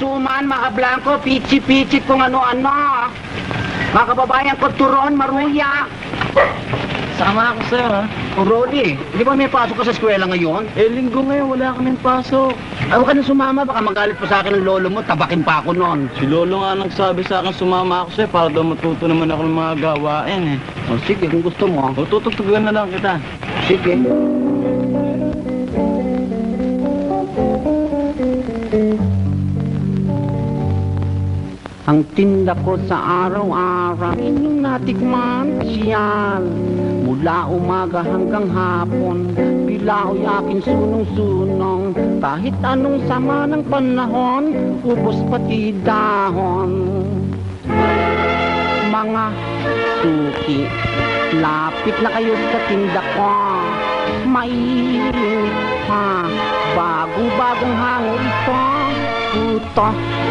suman, mga blanco, pichi-pichi kung ano-ano. Mga kababayan ko, turon, maruya. Sama ako, sir, ha? O, Rolly, di ba may pasok ka sa eskwela ngayon? Eh, linggo ngayon, wala kaming pasok. Ay, huwag ka na sumama, baka magalit pa sa akin ng lolo mo, tabakin pa ako noon. Si Lolo nga nagsabi sa akin sumama ako, sir, para daw matuto naman ako ng mga gawain, eh. O, sige, kung gusto mo. O, tutugtugan na lang kita. Sige. Ang tinda ko sa araw-araw, inyong natikman siyal. Mula umaga hanggang hapon, bilao'y aking sunong-sunong. Kahit anong sama ng panahon, ubos pati dahon. Mga suki, lapit na kayo sa tinda ko. Mainit pa, bago-bagong hango ito. Puto,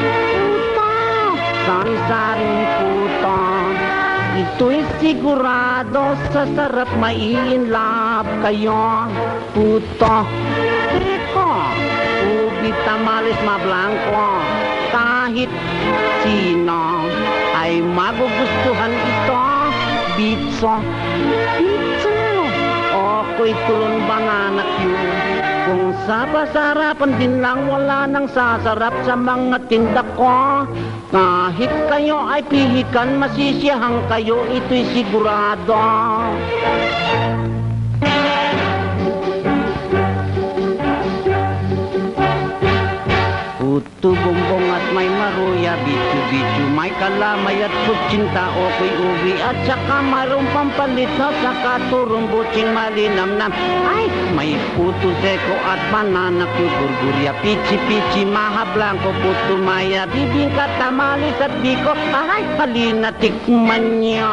sari-saring puto. Ito'y sigurado sa sarap mai-inlove kayo. Puto, teko, ubi tamales mablangko. Kahit sino ay magugustuhan ito. Bitso, bitso, ako'y tulon banana cue. Kung sa pasarapan din lang, wala nang sasarap sa mga tinda ko. Kahit kayo ay pihikan, masisiyahan kayo, ito'y sigurado. Puto, bumbong at may maruya, bitu-bitu, may kalamay at kutsinta, oko'y uwi. At saka mayroong pampalit na saka turong butsing malinamnam. Ay, may puto seko at banana kugurgurya, pichi-pichi, maha blanco, puto maya, bibingka, tamalis at biko. Ay, halina tikman niya.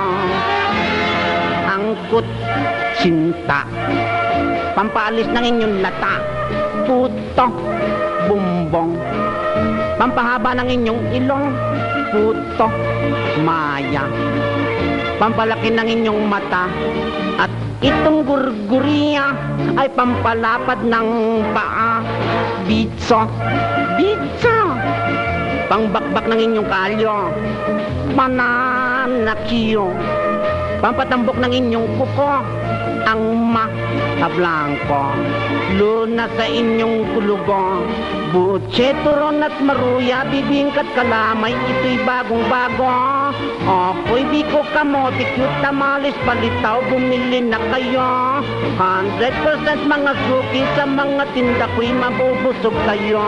Ang kutsinta, pampalis ng inyong lata. Puto, bumbong, pampahaba ng inyong ilong. Puto, maya, pampalaki ng inyong mata. At itong gurguriya ay pampalapad ng paa. Bitso, bitso, pangbakbak ng inyong kalyo. Mananakyo, pampatambok ng inyong kuko. Ang mahablanko, luna sa inyong kulugo. Butse, turon at maruya, bibingkat kalamay, ito'y bagong-bago. Ako'y biko kamote, cute, tamalis, palitaw, bumili na kayo. 100% mga suki, sa mga tinda ko'y mabubusog kayo.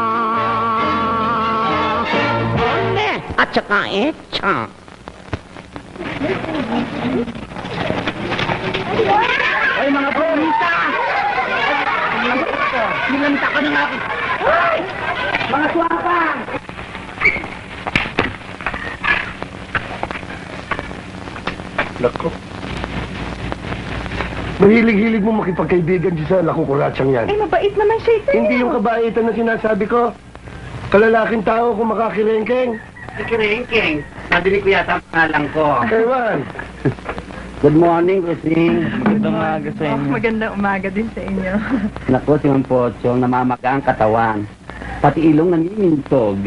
Ole, at saka etsa. Ay, mga promisa! Nilanta ka na nga ako. Ay! Mga swaka! Nako. Mahilig-hilig mo makipagkaibigan sa lakukuratsang yan. Eh, mabait naman siya ito. Hindi yung kabaitan na sinasabi ko. Kalalaking tao kung makakirengkeng. Kirengkeng, nabili ko yata ang pangalan ko. Ewan. Good morning, Kusing. Magandang umaga sa inyo. Magandang umaga din sa inyo. Naku, si Mampocho, namamaga ang katawan. Pati ilong namimintog.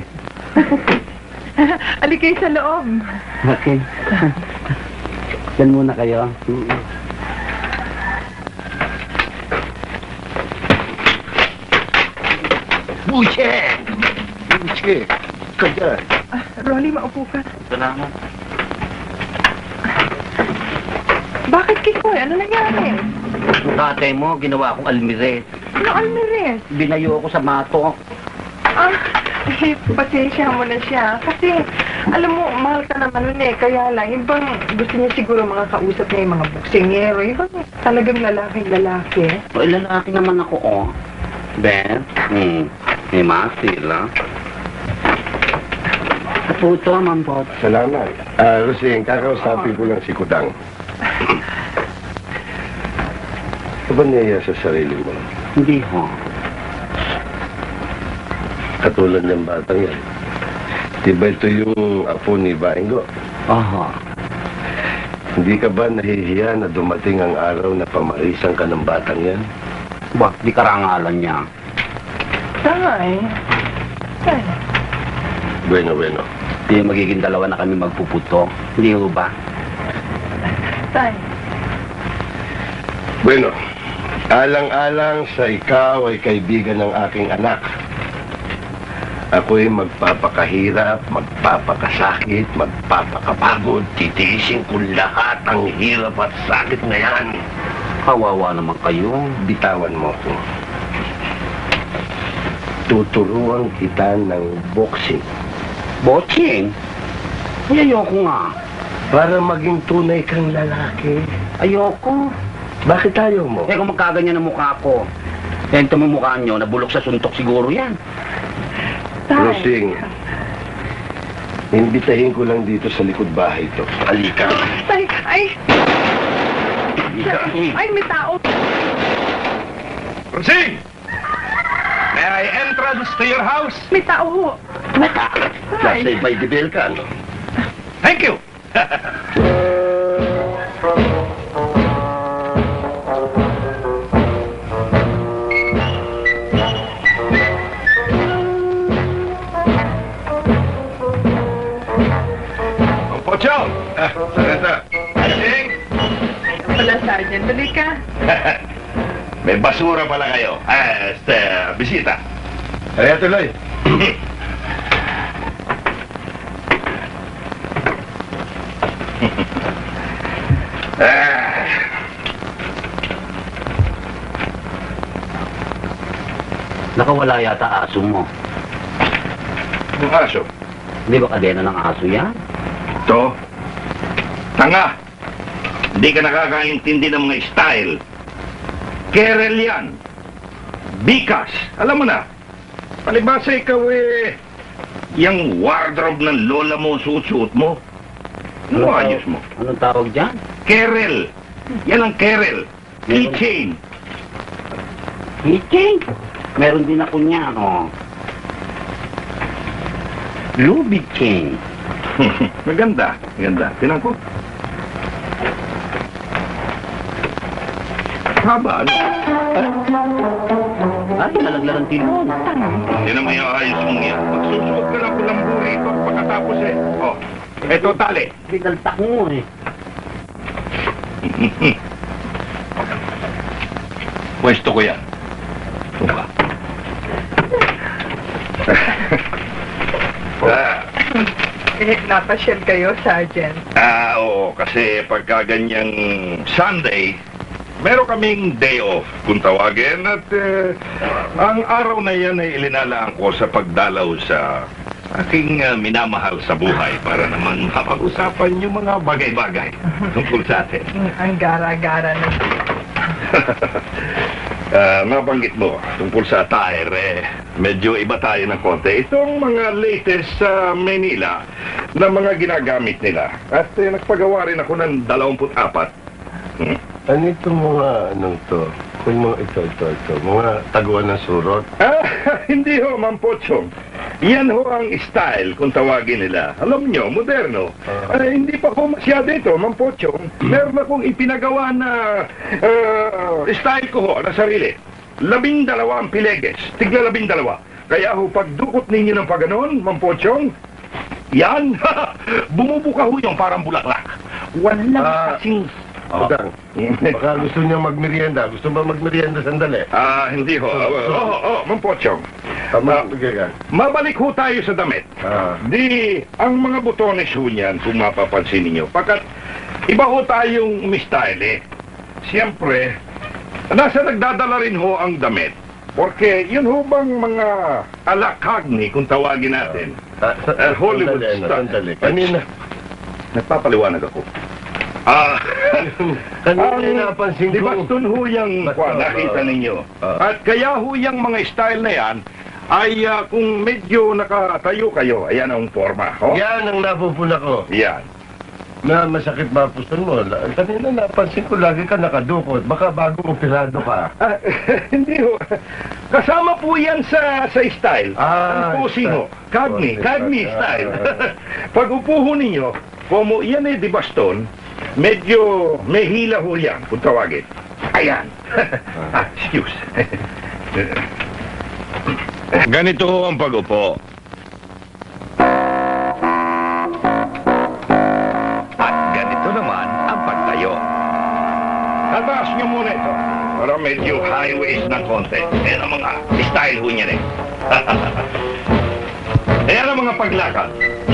Alikay sa loob. Okay. Diyan muna kayo. Buche! Buche! Kaya. Rolly, maupo ka. Salamat. Bakit, Kikoy? Ano nangyari? Tatay mo, ginawa akong almirez. Ano, Almirez? Binayo ako sa mato. Pasensya mo na siya. Kasi, alam mo, mahal ka naman nun eh. Kaya lang, yung bang gusto niya siguro makakausap niya yung mga buksingero. Yung bang talagang lalaki. O, lalaki naman ako, oh. Ben, may masila. Puto, Mampocho. Salamat. Rosing, kakausapin ko lang si Kudang. Ano ba niya sa sarili mo? Hindi ho. Katulad ng batang yan. Diba ito yung apo ni Baingo? Aha. Hindi ka ba nahihiya na dumating ang araw na pamarisan ka ng batang yan? Ba, di karangalan niya. Tay, Tay. Bueno, bueno. Hindi magiging dalawa na kami magpuputo. Hindi ho ba? Tay. Bueno, alang-alang sa ikaw ay kaibigan ng aking anak. Ako'y magpapakahirap, magpapakasakit, magpapakapagod. Titiisin ko lahat ang hirap at sakit na yan. Kawawa naman kayo. Bitawan mo ko. Tuturuan kita ng boxing Boching? Ay, ayoko nga. para maging tunay kang lalaki. Ayoko. Bakit ayaw mo? Eh, kung magkaganyan ang mukha ko, yan ito mo mukha nyo, nabulok sa suntok siguro yan. Tay. Rosing, imbitahin ko lang dito sa likod bahay ito. Halika. Tay, ay, Halika. ay, may tao. Rosing! May I entrance to your house? May tao ho. Nasa by the bell ka, no? Thank you. Pochong! Sarata. Rosing! Wala, Sergeant. Dali ka. May basura pala kayo. Bisita. Kaya tuloy. Nakawala yata aso mo. Yung aso. Hindi ba kadena ng aso yan? Ito. Tanga. Hindi ka nakakaintindi ng mga style. Kerel yan. Bikas. Alam mo na. Palibasa ikaw yung wardrobe ng lola mo suot-suot mo. Ano ayos mo? Anong tawag dyan? Kerel. Yan ang kerel. Keychain. Keychain. Meron din ako niya, no? Lubid chain. Maganda. Maganda. Tinan ko. Haba, ano? Ay, nalaglaran tilon. Yan ang may ayos mong yan. Magsusuot ka lang pulang burrito pagkatapos Oh, eto tali. Bidaltak mo eh. Pwesto ko yan. Diba? Napasyal kayo, Sergeant. Oo, kasi pagka ganyang Sunday, meron kaming day off, kung tawagin, at ang araw na yan ay ilinalaan ko sa pagdalaw sa aking minamahal sa buhay para naman mapag-usapan yung mga bagay-bagay tungkol sa atin. Ang gara-gara na. Nabanggit mo, tungkol sa attire, medyo iba tayo ng konti. Itong mga latest sa Manila na mga ginagamit nila. At nagpagawa rin ako ng 24. Ano itong mga, anong to? Yung mga ito. Mga taguan ng surot. Hindi ho, Ma'am Pochong. Yan ho ang style kung tawagin nila. Alam nyo, moderno. Hindi pa ho masyado ito, Ma'am Pochong. Meron akong ipinagawa na style ko ho, na sarili. 12 ang pileges. Tigla 12. Kaya ho, pagdukot ninyo ng paganon, Ma'am Pochong, yan, bumubuka ho yung parang bulaklak. Walang kasing... Udang, baka gusto niya magmerienda. Gusto ba magmerienda sandali? Hindi ho. Ma'am Pochong. Sige ka. Mabalik ho tayo sa damit. Di, ang mga butones ho niyan, kung mapapansin ninyo, pagkat iba ho tayong mistyle Siyempre, nasa nagdadala rin ho ang damit. Porque yun ho bang mga alakagni, kung tawagin natin. Hollywood Sandali. Kanina. Nagpapaliwanag ako. Kanina napansin Di ba ko. dun ho yung nakita ninyo? At kaya ho yung mga style na yan, ay kung medyo nakatayo kayo, ayan ang forma. Yan ang napupuna ko. Yan. Na masakit ba puson mo? Kanina napansin ko lagi ka nakadukot. Baka bagong operado ka. Hindi ho. Kasama po yan sa style. Ang posing ho. Kagni style. Pag upo ho ninyo, como yan di baston, medyo may hila ho yan, kung tawagin. Ayan. Excuse. Ganito ho ang pag-upo. medyo highways ng konti. Ayan ang mga style ho niya rin. Ayan ang mga paglakad.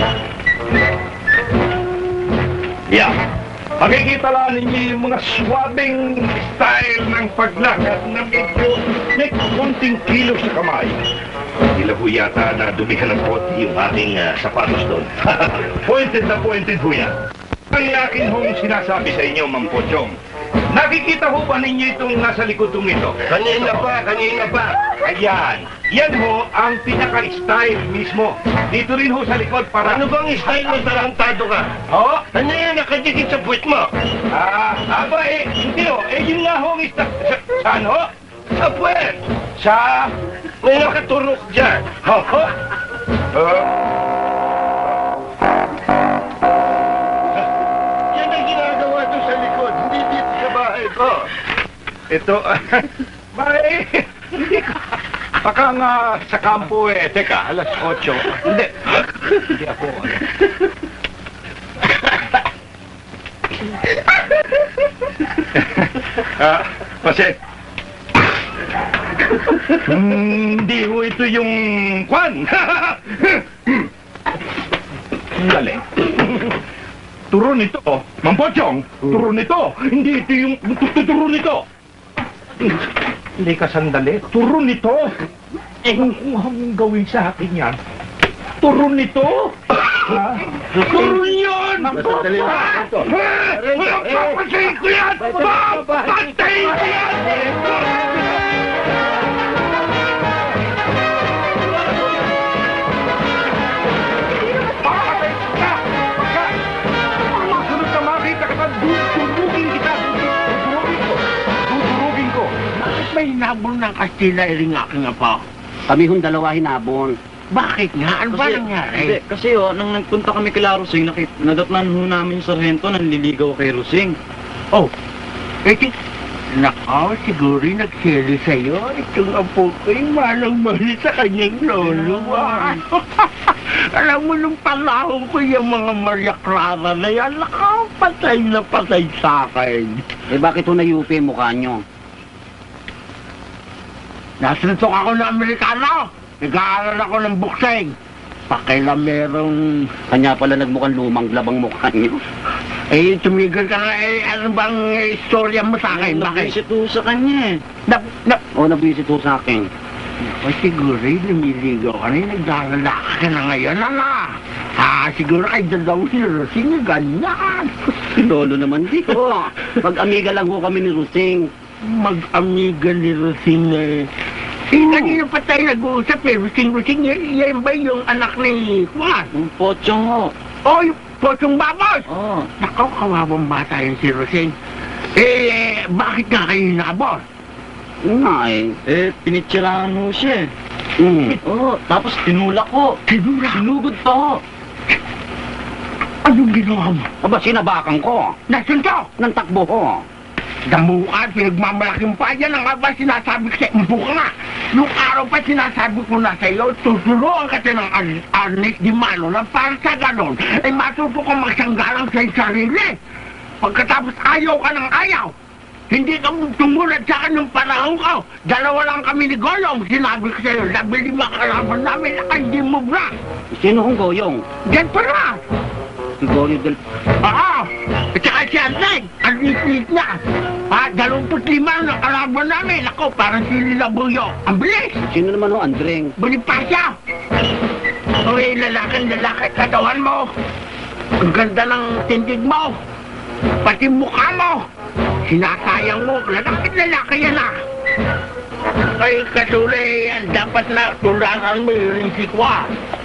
Yeah. Makikita lang ninyo yung mga swabing style ng paglakad na medyo may konting kilo sa kamay. Tila ho yata na dumihan ng konti yung aking sapatos doon. Pointed na pointed ho yan. Ang akin hong sinasabi sa inyo, Mang Pochong. Nakikita ho ba ninyo itong nasa likod kong ito? Kanina pa. Ayan. Yan ho ang pinaka-style mismo. Dito rin ho sa likod para... Ano bang style mo, tarantado ka? Oo. Ano yan, nakadikit sa puwet mo? Hindi ho. Yun nga ho ang style. Saan ho? Sa puwet. May nakaturok dyan. Oo. Yan ang ginagawa doon sa likod. Hindi dito sa bahay ko. Ito, hindi ko. Baka nga sa kampo teka, alas 8. Hindi ako. Kasi, hindi ho ito yung kwan. Dali. Turo nito, Mang Pochong, turo nito. Hindi ito yung turo nito. Hindi ka sandali. Turo nito. Kung mong gawin sa akin yan. Turo nito. Turo yun. Sandali lang. Papatayin ko yan. Papatayin ko yan. Sunod na makita ka na, dudurugin kita. Dudurugin ko. Bakit may hinabol ng Kastila iring aking apa? Kami hong dalawa hinabon. Bakit nga? Ano ba Hindi, nangyari? kasi nang nagpunta kami kila Rosing, nadatnan ho namin yung sarhento nanliligaw kay Rosing. Oh, nakaw, siguro nagsili sa'yo. Itong apo ko yung malang-mali sa kanyang lolo. Alam mo, nung panahon ko yung mga Maria Clara na yan, nakaw, patay na patay sa akin. Bakit ho na-UP mukha nyo? Nasuntok ako ng Amerikano. Nag-aaral ako ng bukseng. Pakailan merong... Kanya pala nagmukhang lumang labang mukha nyo. Tumigil ka na, ano bang istorya mo sa akin? Bakit? Nabisit ho sa kanya Nabisit ho sa akin. O siguro, lumiligaw ka na yung naglalaki ka na ngayon, siguro kay dalaw si Rosing, ganyan. Si Lolo naman di ho. Pag-amiga lang ho kami ni Rosing. Mag-amiga ni Rosing kanina pa tayo nag-uusap Rosing, yan ba yung anak ni Juan? Ang Pochong ho. Oh, yung Pochong Babos! Oo. Nakaw, kawawang bata yun si Rosing. Bakit nga kayo hinabos? Nga Pinitsirahan ho siya. Oo, tapos tinulak ho. Sinugod pa ho. Anong ginawa mo? Aba, sinabakan ko. Nasunto! Nang takbo ho. Damukan, pinagmamalaking pa yan ang aba sinasabi ko sa'yo. Umpo ka nga. Nung araw pa sinasabi ko na sa'yo, tuturuan ka ng Arnes Di Mano na para sa ganon, ay matuto ka magsanggalang sa'yo sarili. Pagkatapos ayaw ka ng ayaw. Hindi ka tumulad sa akin ng panahon ko. Dalawa lang kami ni Goyong. Sinabi ko sa'yo, 15 kalaban namin na hindi mo bra. Sino hong Goyong? Diyan pa na. Si Goyo del... Oo! At saka si Andreg, ang liit niya. 25 na kalaban namin. Ako, parang si Labuyo. Ang bilis! Sino naman ho, Andreng? Bonifacio! Uy, lalaki katawan mo. Ang ganda ng tindig mo. Pati mukha mo. Sinasayang mo. Lalaki yan Ay, katulay, dapat na tularan mo yung si Kwa.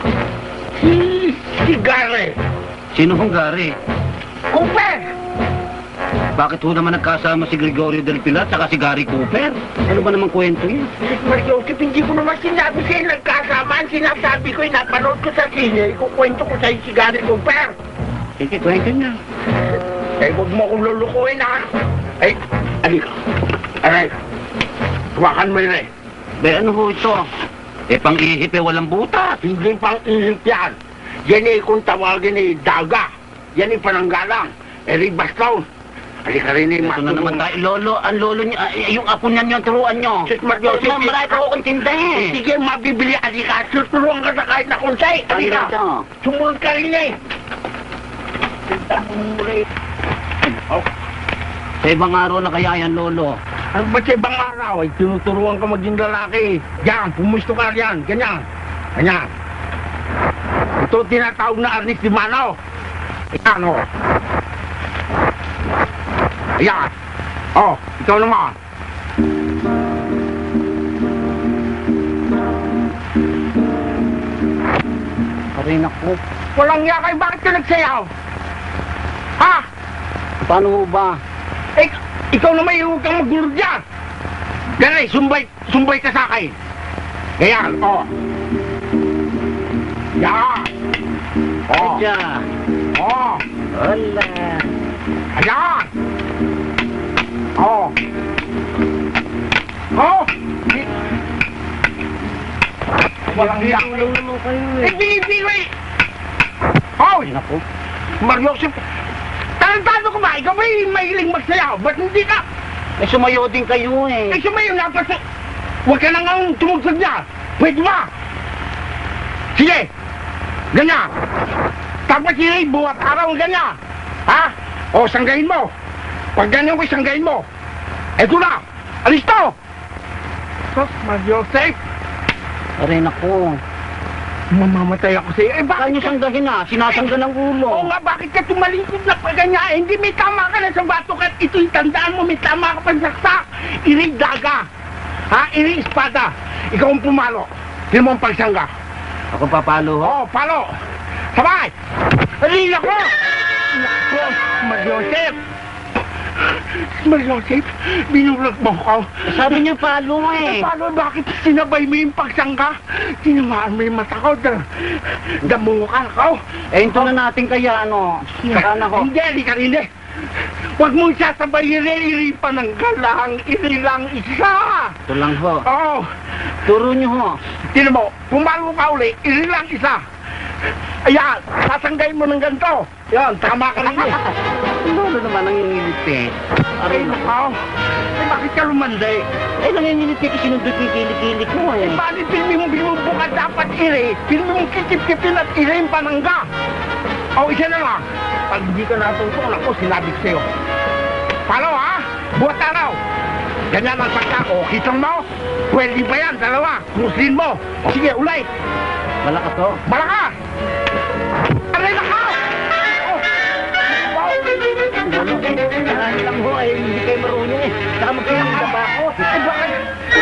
Si Gary. Sino hong Gary? Cooper! Bakit ho naman nagkasama si Gregorio del Pilar at si Gary Cooper? Ano ba naman kwento yan? Joseph, hindi ko naman sinabi sa'yo nagkasama. Ang sinasabi ko, napanood ko sa sine. Ikukwento ko sa'yo si Gary Cooper. Sige, kwento niya. Huwag mo akong lulukuhin, alika. Aray, tuwakan mo yun Ano ho ito? Pang-ihip walang butas. Hindi pang-ihip yan. Yan kung tawagin daga. Yan pananggalang. Ribaston. Halika rin eh, Ito na naman tayo, lolo. Ang lolo niya, yung apo niya yung turuan niyo. Sus, Mario, Marami pa akong tinda eh. Sige, mabibili. Halika, tuturuan ka na kahit na kunsay. Halika. Sumunod ka rin eh. Sa ibang araw na kaya yan, lolo. Ano ba sa ibang araw? Ay, tinuturuan ka maging lalaki. Diyan, pumusto ka riyan. Ganyan. Ganyan. Ito tinatawag na Arnis di Mano. Ayan, o. Ayan. Oh, ikaw naman. Aray naku. Walang yakay, bakit ka nagsayaw? Ha? Paano mo ba? Eh, ikaw naman yung huwag kang magulo dyan. Dali, sumbay ka sa akin. Ayan, oh. Yan. Oh. Adya. Oh. Wala. Ayan. Oh. Oh. Walang yakay. naman kayo Eh, binibigay. Oh, Aray naku. Mario, talentado ko ba? Ikaw ba'y mahiling magsayaw? Ba't hindi ka? Eh, sumayo din kayo eh. Eh, sumayo na pa. Huwag ka nang ang tumugsag niya. Pwede ba? Sige. Ganyan. Tapos sige, buhat araw ganyan. Ha? O, sanggahin mo. Pag ganyan ko, sanggahin mo. Eto na. Alis to. Sos, Mario, safe. Aray naku. Mamamatay ako sa'yo. Eh, Kaya bakit niyo sanggahin na. Sinasangga ng ulo. Oo nga, bakit ka tumalingkod na pa ganyan? Eh, hindi, may tama ka na sa batok at ito'y tandaan mo, may tama ka pa sa saksak. Iring daga. Ha? Iring espada. Ikaw ang pumalo. Sino mo ang pagsangga? Ako papalo ho. Oo, palo. Sabay! Halina ko! Nako, Mariosep! Mariosep, binulag mo ko. Sabi niya palo eh. Paano, bakit sinabay mo yung pagsangga? Tinamaan mo yung mata ko. Damukan ko. Eh, ito na natin kaya ano. Sana ho. Hindi ka rin eh. Huwag mong sasabay iri pa ng galang, iri lang isa. Ito lang ho. Oo. Turo niyo ho. Tinan mo, pumalo ka uli, iri lang isa. Ayan, sasanggayin mo ng ganito. Yan, tama ka rin eh. Lolo naman nangingilit eh. Aray, nakaw. Eh, bakit ka lumanday? Eh, nangingilit eh kasi sinundot yung kilik-kilik mo eh. Bakit filmi mo binubuka dapat iri? Filmi mong kitip-kipin at iri yung panangga. O, isa na lang. Pag hindi ka natutunan ako, sinabi ko sa'yo. Palo ha? Buhat araw. Ganyan ang pagkako. Kitang mo? Pwede ba yan? Dalawa. Krusin mo. Sige, ulay. Malakas ho. Malakas! Aray na ka! Lolo, kailangan lang ho eh. Hindi kayo marunong eh. Saka magkailangan ba ako? Ay, bakit?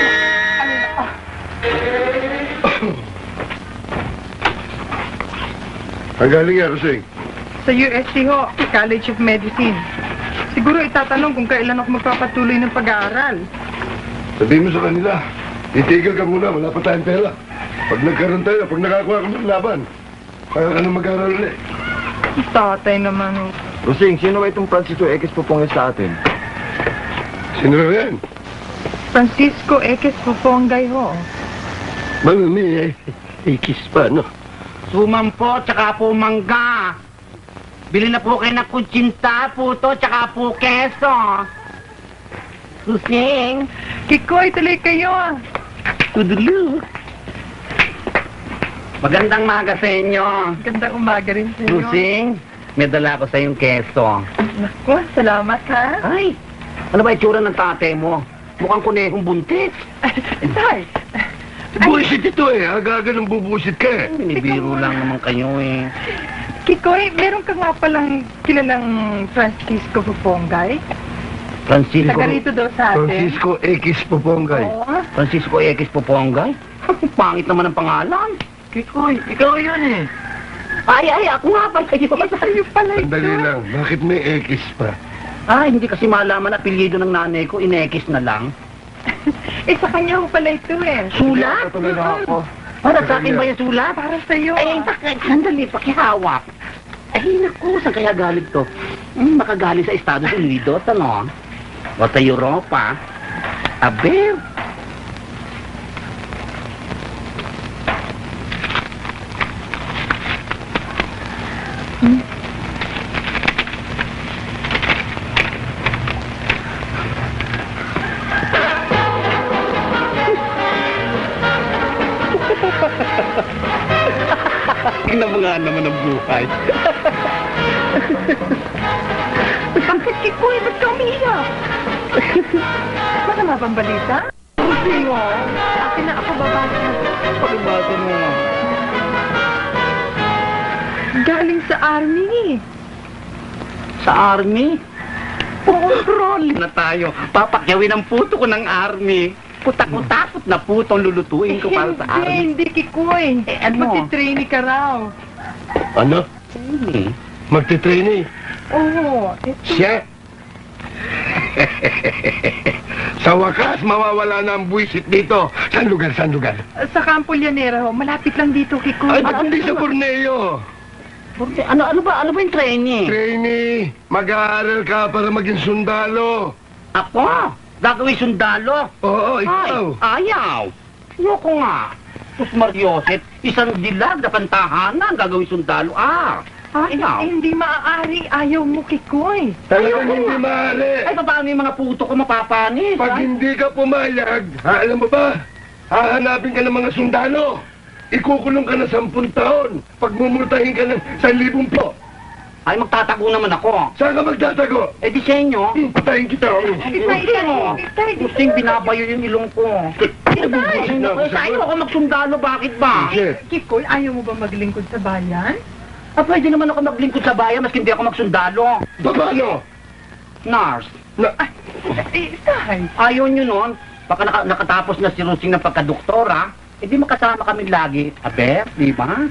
Ang galing nga, Roseng. Sa USC ho, College of Medicine. Siguro itatanong kung kailan ako magpapatuloy ng pag-aaral. Sabihin mo sa kanila, titigil ka muna, wala pa tayong pera. Pag nagkaroon tayo, pag nakakuha ka ng laban, kaya ka na mag-aaral ulit. Tatay naman ho. Rosing, sino ba itong Francisco X Pupongil sa atin? Sino na yan? Francisco X Pupongay ho. May ikis pa, no? Sumampo, tsaka po mangga. Bili na po kayo ng kutsinta, puto, tsaka po keso. Susing. Kikoy, tuloy kayo ah. Tudulu. Magandang maga sa inyo. Gandang umaga rin sa inyo. Susing, may dala ko sa yung keso. Naku, salamat ha. Ay, ano ba itsura ng tatay mo? Mukhang kunehong buntis. Tay, Bullshit ito eh, aga-aga ng bubusit ka eh. Binibiro lang naman kayo eh. Kikoy, meron ka nga palang kilalang Francisco Pupongay? Francisco, Taga rito daw sa atin. Francisco X Popongay. Oo. Francisco X Popongay? Pangit naman ang pangalan. Kikoy, ikaw yun eh. Ay, ako nga pala kayo. Sa'yo pala ito. Sandali lang, bakit may X pa? Ay, hindi kasi malaman apelyido ng nanay ko, inekis na lang. Eh, sa kanya ho pala ito eh. Sulat? Patuloy na ako. Para sa akin ba yung sulat? Para sa'yo. Ay, sandali, pakihawak. Ay, naku, saan kaya galing to? Baka galing sa Estados Unidos, ano? O sa Europa. Aber. Tingnan mo nga naman ang buhay. Bakit Kikoy? Ba't ka umiiyak? Masama bang balita? Hindi mo. Akin na ako babasa. Palibasa mo nga. Galing sa army. Sa army? Control na tayo. Papakyawin ang puto ko ng army. Putak-utakot na puto ang lulutuin ko para sa army. Hindi, Kikoy. ano? Matitrainee ka raw. Ano? Hmm. Magtitrainee? Oo. Ito. Siya? Sa wakas, mawawala na ang buwisit dito. Saan lugar? Sa Campo Llanera ho. Malapit lang dito, Kikoy. Ay, ba't hindi sa Borneo? Ano ba yung training? Trainee, mag-aaral ka para maging sundalo. Ako? Gagawin sundalo? Oo, ikaw. Ay, ayaw. Ayoko nga. Sus Marioset, isang dilag na pantahanan gagawin sundalo. Ayaw. Hindi maaari. Ayaw mo, Kikoy. Talagang hindi maaari. Ay, paano yung mga puto ko mapapanis? Pag hindi ka pumayag, alam mo ba, hahanapin ka ng mga sundalo. Ikukulong ka na 10 taon. Pagmumultahin ka ng 1,000 po. Ay, magtatago naman ako. Saan ka magtatago? Eh, di sa inyo. Patayin kita. Gusting binabayo yung ilong ko. Sa iyo ako magsundalo, bakit ba? Kikoy, ayaw mo ba maglingkod sa bayan? Pwede naman ako maglingkod sa bayan, maski hindi ako magsundalo. Paano? Nurse. Sahay. Ayaw nyo nun. Baka nakatapos na si Rusing ng pagkadoktora. Eh, di makasama kami lagi. Aber, di ba?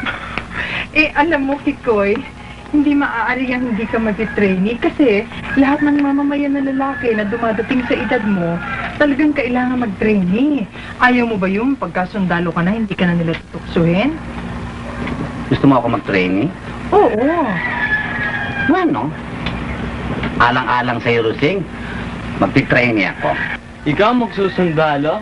Alam mo, Kikoy, hindi maaari ang hindi ka mag-trainee kasi lahat ng mamamayan na lalaki na dumadating sa edad mo, talagang kailangan mag-trainee. Ayaw mo ba yung pagkasundalo ka na, hindi ka na nila tutuksuhin? Gusto mo ako mag-training? Oo. Bueno, alang-alang sa'yo, Rusing. Magti-training ako. Ikaw magsusundalo?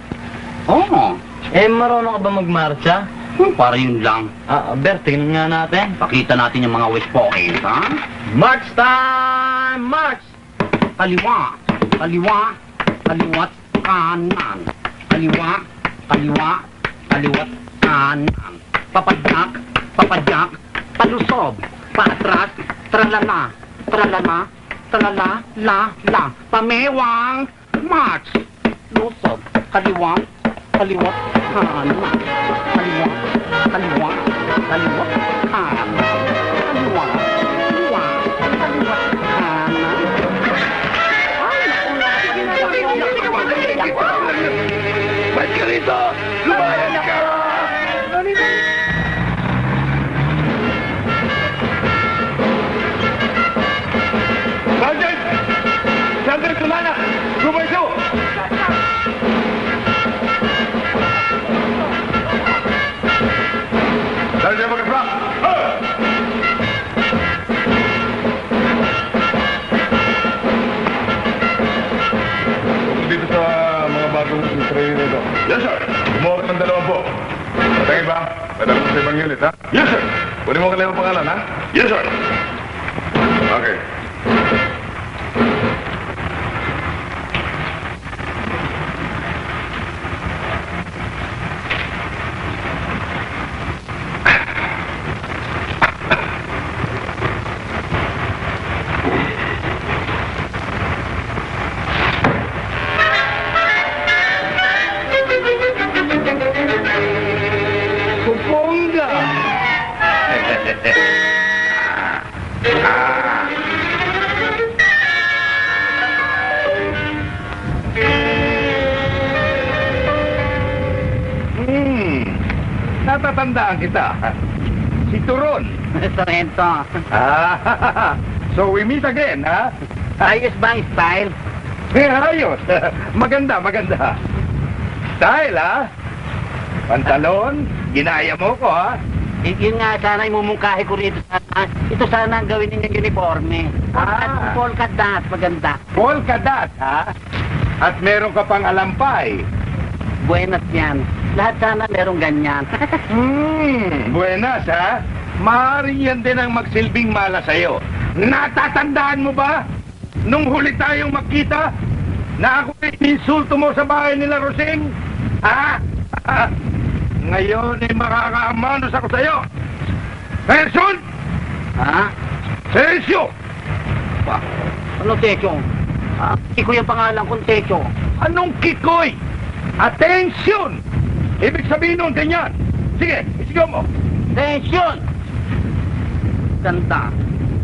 Oo. Marunong ka ba magmarcha? Para yun lang. Aber, tingnan nga natin. Pakita natin yung mga West Pockets, ha? March time! March! Kaliwa, kaliwa, kaliwat, kanan. Kaliwa, kaliwa, kaliwat, kanan. Papadyak, papadyak, palusob, paatras, tralala, tralala, tralala, la. Pamewang, march. Lusob, kaliwa, kaliwat, kanan. Kaliwa, kaliwa, kaliwat, kanan. Kaliwa, kaliwa, kaliwat, kanan. Ba't ka rito? Lumayan ka! Sergeant! Sergeant Solana! Gumayso! Sergeant Magafrak! Dito sa mga bagong trainer nito. Yes, sir. Gumawa ka ng 2 po. Patay ba? Padala mo sa ibang unit, ha? Yes, sir. Kunin mo kailangan pangalan, ha? Yes, sir. Okay. Kupongga! Natatandaan kita. Si Turon. Sarento. So we meet again, ha? Ayos ba ang style? Ayos. Maganda. Style, ha? Pantalon, ginaya mo ko, ha? Yun nga, sana imumungkahi ko rito sana. Ito sana ang gawin ninyong uniforme. Polka dot, maganda. Polka dot, ha? At meron ka pang alampay. Buenas yan. Lahat sana merong ganyan. Buenas, ha? Maaaring yan din ang magsilbing mala sa'yo. Natatandaan mo ba? Nung huli tayong magkita, na ako insulto mo sa bahay nila Rosing? Ha? Ngayon ay makakaamanos ako sa'yo. Attention! Ha? Attention! Ano, Tekyo? Kikoy ang pangalan kong Tekyo. Anong kikoy? Attention! Ibig sabihin nun, ganyan. Sige, isigaw mo. Tension! Ganda.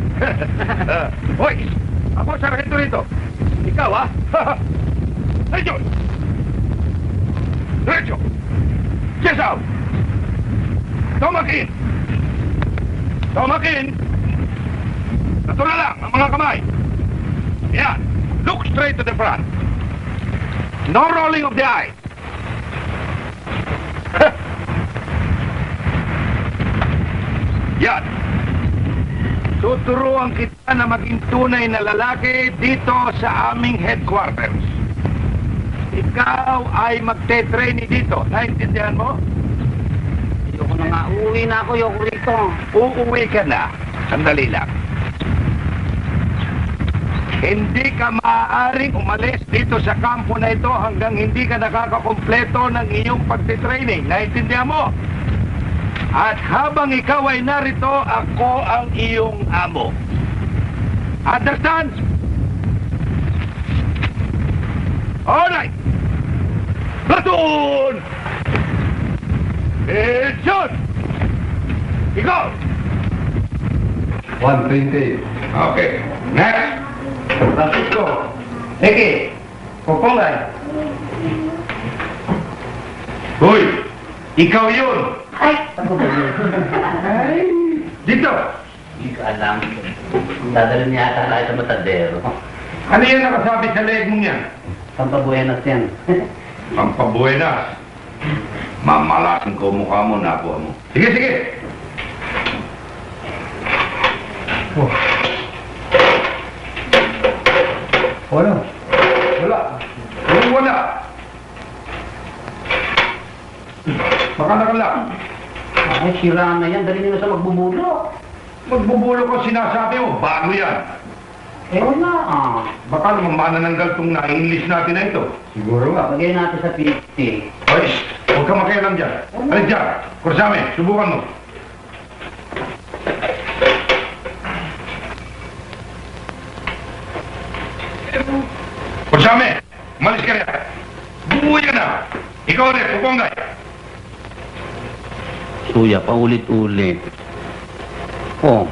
Hoy, ako sargento rito. Ikaw, ha? Attention! Attention! Chest out! Stomach in! Stomach in! Natural lang ang mga kamay. Yan. Look straight to the front. No rolling of the eyes. Yan. Tuturuan kita na maging tunay na lalaki dito sa aming headquarters. Ikaw ay magte-trainee dito. Naintindihan mo? Ayoko na nga. Uuwi na ako. Ayoko rito. Uuwi ka na. Sandali lang. Hindi ka maaaring umalis dito sa kampo na ito hanggang hindi ka nakakakompleto ng iyong pagtitraining. Naintindihan mo? At habang ikaw ay narito, ako ang iyong amo. Understand? Alright! Platoon! Attention! Ikaw! 120. Okay. Next! Francisco. Eki. Popongay. Hoy! Ikaw yun! Ay! Ako ba yun? Dito! Hindi ko alam. Dadalhin niya ata tayo sa matadero. Ano yan nakasabi sa leeg mong yan? Pampabuenas yan. Pampabuenas. Mamalasin ko mukha mo, nakuha mo. Sige, sige! Wala. Wala. Walang wala. Baka nakala. Ay, sira na yan. Dali nyo na sa magbubulo. Magbubulo ko sinasabi mo, bago yan. Eh, wala. Baka naman manananggal tong na-English natin na ito. Siguro nga. Lagay natin sa 50. Hoy, huwag ka makialam dyan. Alin dyan, Kursame, subukan mo. Kursame, malis ka rin. Bumuhay ka na. Ikaw rin, Pupongay. Suya, paulit-ulit. Oh.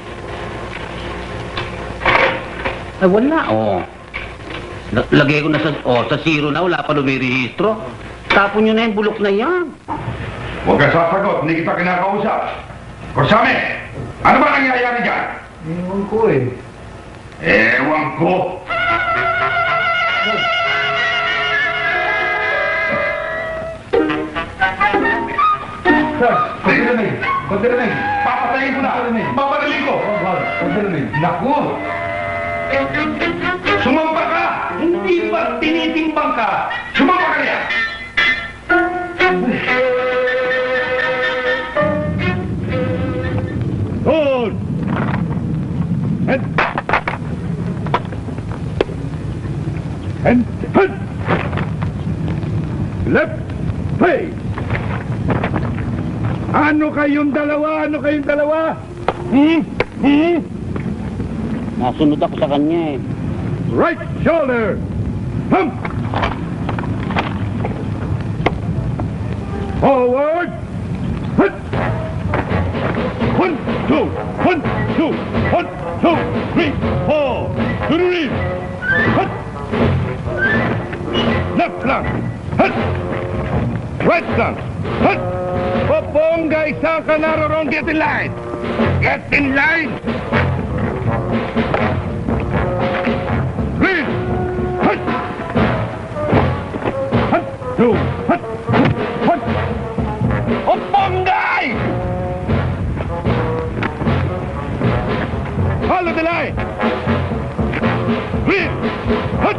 Ay, wala, oh. Lagay ko na sa zero na, wala pa lumirehistro. Tapon nyo na yung bulok na yan. Huwag ka sasagot, hindi kita kinakausap. Kursame, ano ba nangyayari dyan? Ewan ko eh. Ewan ko. Sir, kontilamig. Kontilamig. Papatayin ko na. Papatayin ko. Kontilamig. Naku! Sumamba ka! Hindi ba tinitimbang ka? Sumamba ka niya! Hold! Head! And head! Left! Face! Ano kayong dalawa? Ano kayong dalawa? Nasunod ako sa kanya eh. Right shoulder! Pump! Forward! Hut! 1, 2, 1, 2, 1, 2, 3, 4. To the rear! Hut! Left flank! Hut! Right flank! Hut! Popongay, saan ka naroon? Get in line! Get in line! Rear! Hut! Hut! 2, hut! 1! Popongay! Follow the line! Rear! Hut!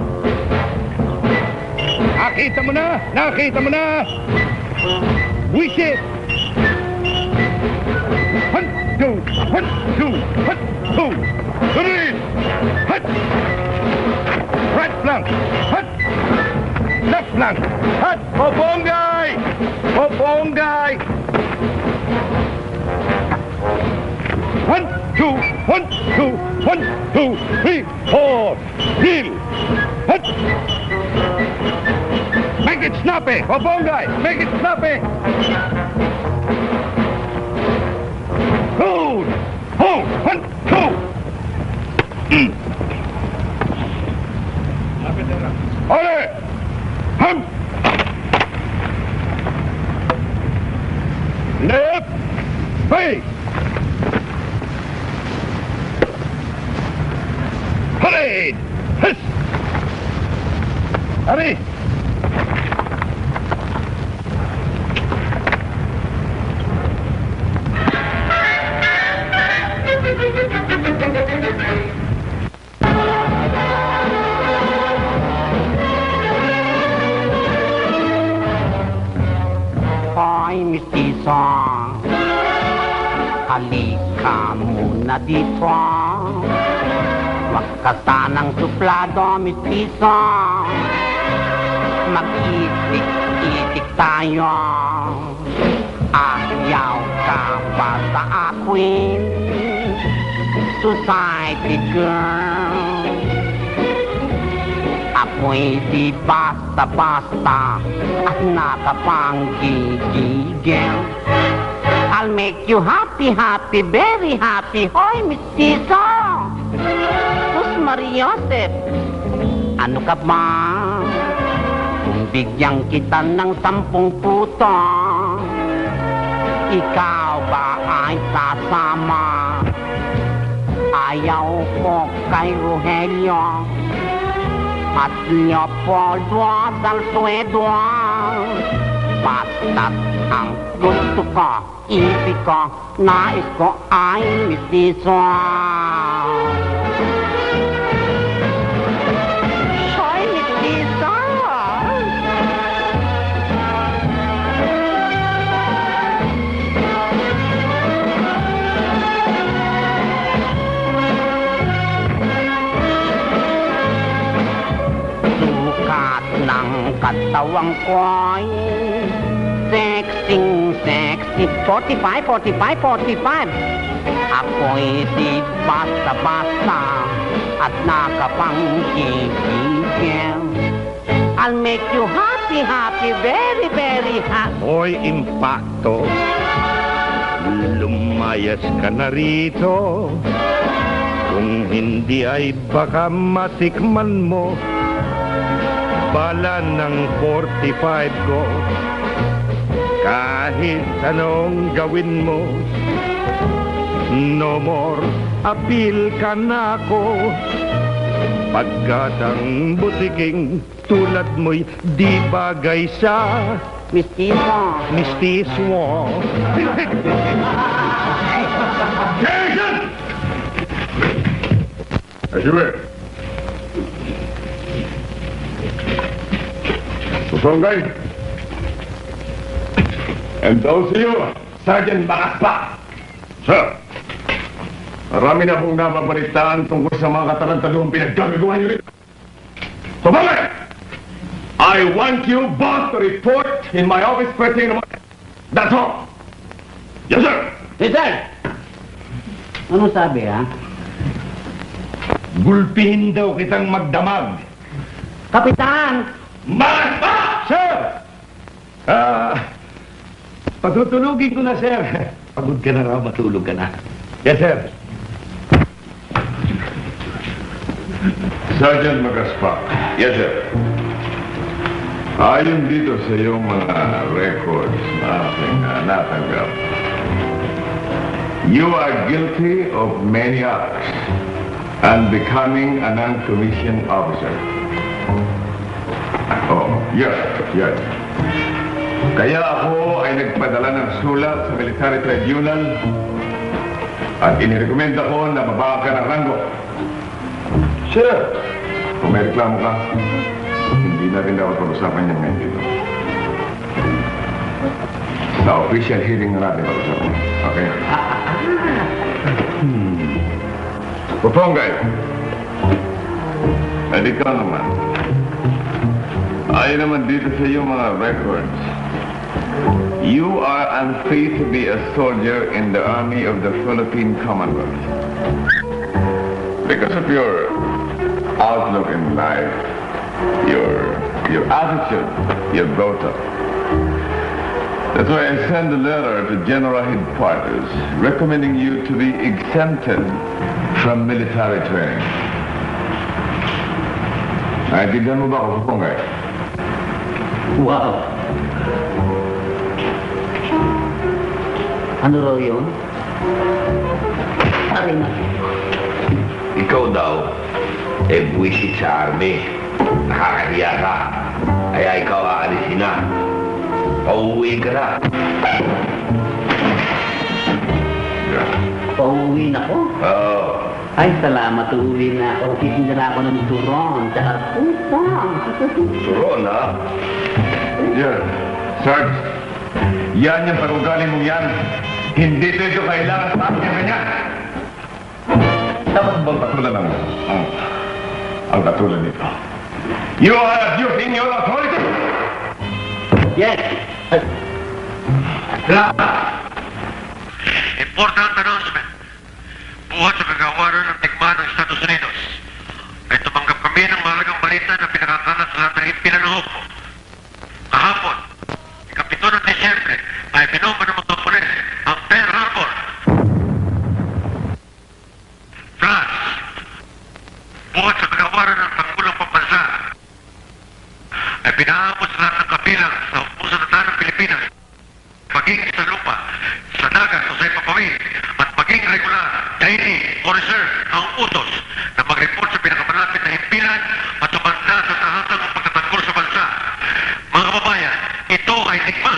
Nakita mo na! Nakita mo na! Wish it! 1, 2, 1, 2, 1, 2. Rear! Hut! Right flank! Hut! Left flank! Hut! Popongay! Popongay! 1, 2, 1, 2, 1, 2, 3, 4. Heel. Hut. Make it snappy. Obongay, make it snappy. Hold. Hold. 1, 2. Ole. Hum. Left. Hey. Parade. Hiss. Hurry. Hoy, mistiso, halika muna dito. Huwag ka sanang suplado, mistiso. Mag-itik-itik tayo. Ayaw ka ba sa akin, society girl? Ako'y di basta-basta at nakapanggigigil. I'll make you happy, happy, very happy. Hoy, mistiso! Sus Mariosep, ano ka ba? Kung bigyan kita ng 10 puto, ikaw ba ay sasama? Ayaw ko kay Rogelio at Leopoldo Salsuedo. Basta't ang gusto ko, ibig ko, nais ko ay mistiso. Soy mistiso. Ng katawang ko'y sexy, 45. Ako'y di basta-basta at nakapanggigigil. I'll make you happy, happy, very, very happy. Hoy, impacto. Lumayas ka na rito. Kung hindi ay baka matikman mo bala ng 45 ko. Kahit anong gawin mo, no more appeal ka na ako. Pagkat ang butiking tulad mo'y di bagay sa Mistiso. mistiso. Jason! As you were. Songgay. And those of you, Sergeant Bakaspa. Sir, marami na pong nababalitaan tungkol sa mga katarantaduhang pinaggagawa niyo rito. Songgay! I want you both to report in my office first thing in the morning. That's all. Yes, sir. Yes, sir. Ano sabi, ha? Gulpihin daw kitang magdamag. Kapitan! Bakaspa! Sir! Patutulugin ko na, sir. Pagod ka na raw, matulog ka na. Yes, sir. Sergeant Magaspa. Yes, sir. Ayon dito sa iyong mga records na aking natanggap, you are guilty of many acts and becoming a non-commissioned officer. Oh, yes. Kaya ako ay nagpadala ng sulat sa military tribunal at inirekomenda ko na bababa ka ng ranggo. Sir! Kung may reklamo ka, hindi natin dapat pag-usapan yan ngayon dito. Sa official hearing na natin pag-usapan. Okay? Pupongay! At ikaw naman. Ayon naman dito sa iyong mga records, You are unfit to be a soldier in the army of the Philippine Commonwealth. Because of your outlook in life, your attitude, your brought-up. That's why I sent a letter to General Headquarters recommending you to be exempted from military training. Naintindihan mo ba ako, Pongay? Wow! Ano raw yun? Aray na. Ikaw daw, buwisit sa army. Nakakahiya ka. Kaya ikaw aalisin na. Pauwi ka na. Pauwi na ko? Oo. Ay, salamat. Uuwi na ako. Titinda ako ng turon. Tsaka pusang. Turon, ha? Yan. Sarge, yan yung pag-ugali mong yan. Hindi ito kailangan sa akin yung ganyan. Dapat bang patulan ang katulad nito? You are abusing your authority! Yes! Important announcement. Buhat sa kagawaran ng tikman ng Estados Unidos. Ay tumanggap kami ng mahalagang balita na pinakakalat sa lahat ng ipinanuhok mo. Kahapon, ikapito ng Disyembre, ay binoma ng mga Japones ang Pearl Harbor. France, buhat sa kagawaran ng Pangulong Pambansa, ay pinahamon sa lahat ng kabilang sa upusan ng tanang Pilipinas, maging sa lupa, sa dagat o sa ipapawid, at maging regular, daily o reserve ang utos na mag-report sa pinakamalapit na himpilan at tumanda sa tahatang ng pagtatanggol sa bansa. Mga kababayan, ito ay tikma.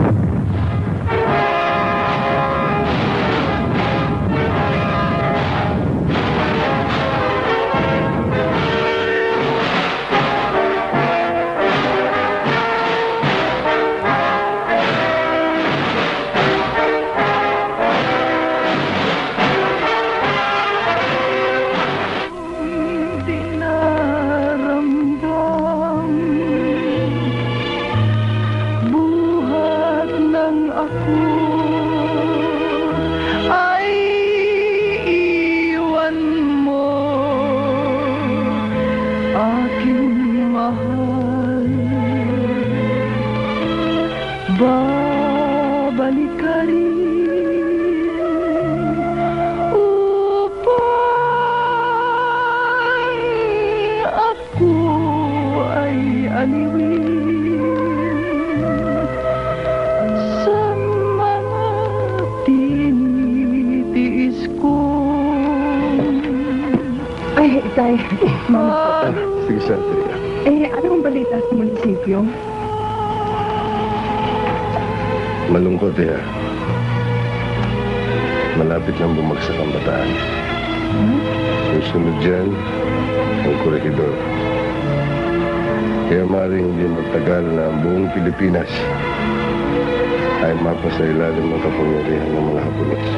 Babalik ka rin upang ako ay aliwin sa mga tinitiis ko. Ay, Itay, Mama. Sige, Sandria. Anong balita sa munisipyo? Malungkot malapit nang bumagsak ang Bataan. Yung sunod dyan, ang korehidor. Kaya maaaring hindi magtagal na ang buong Pilipinas ay mapasa ilalim ng kapangyarihan ng mga Hapones.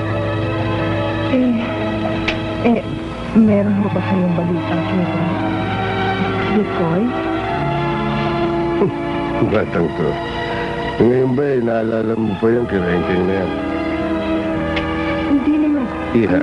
Meron mo ba kayong balita, Chero? Dikoy? Batang to. Ngayon ba naalala mo pa yung kirengking na yan? Hindi naman. Iha,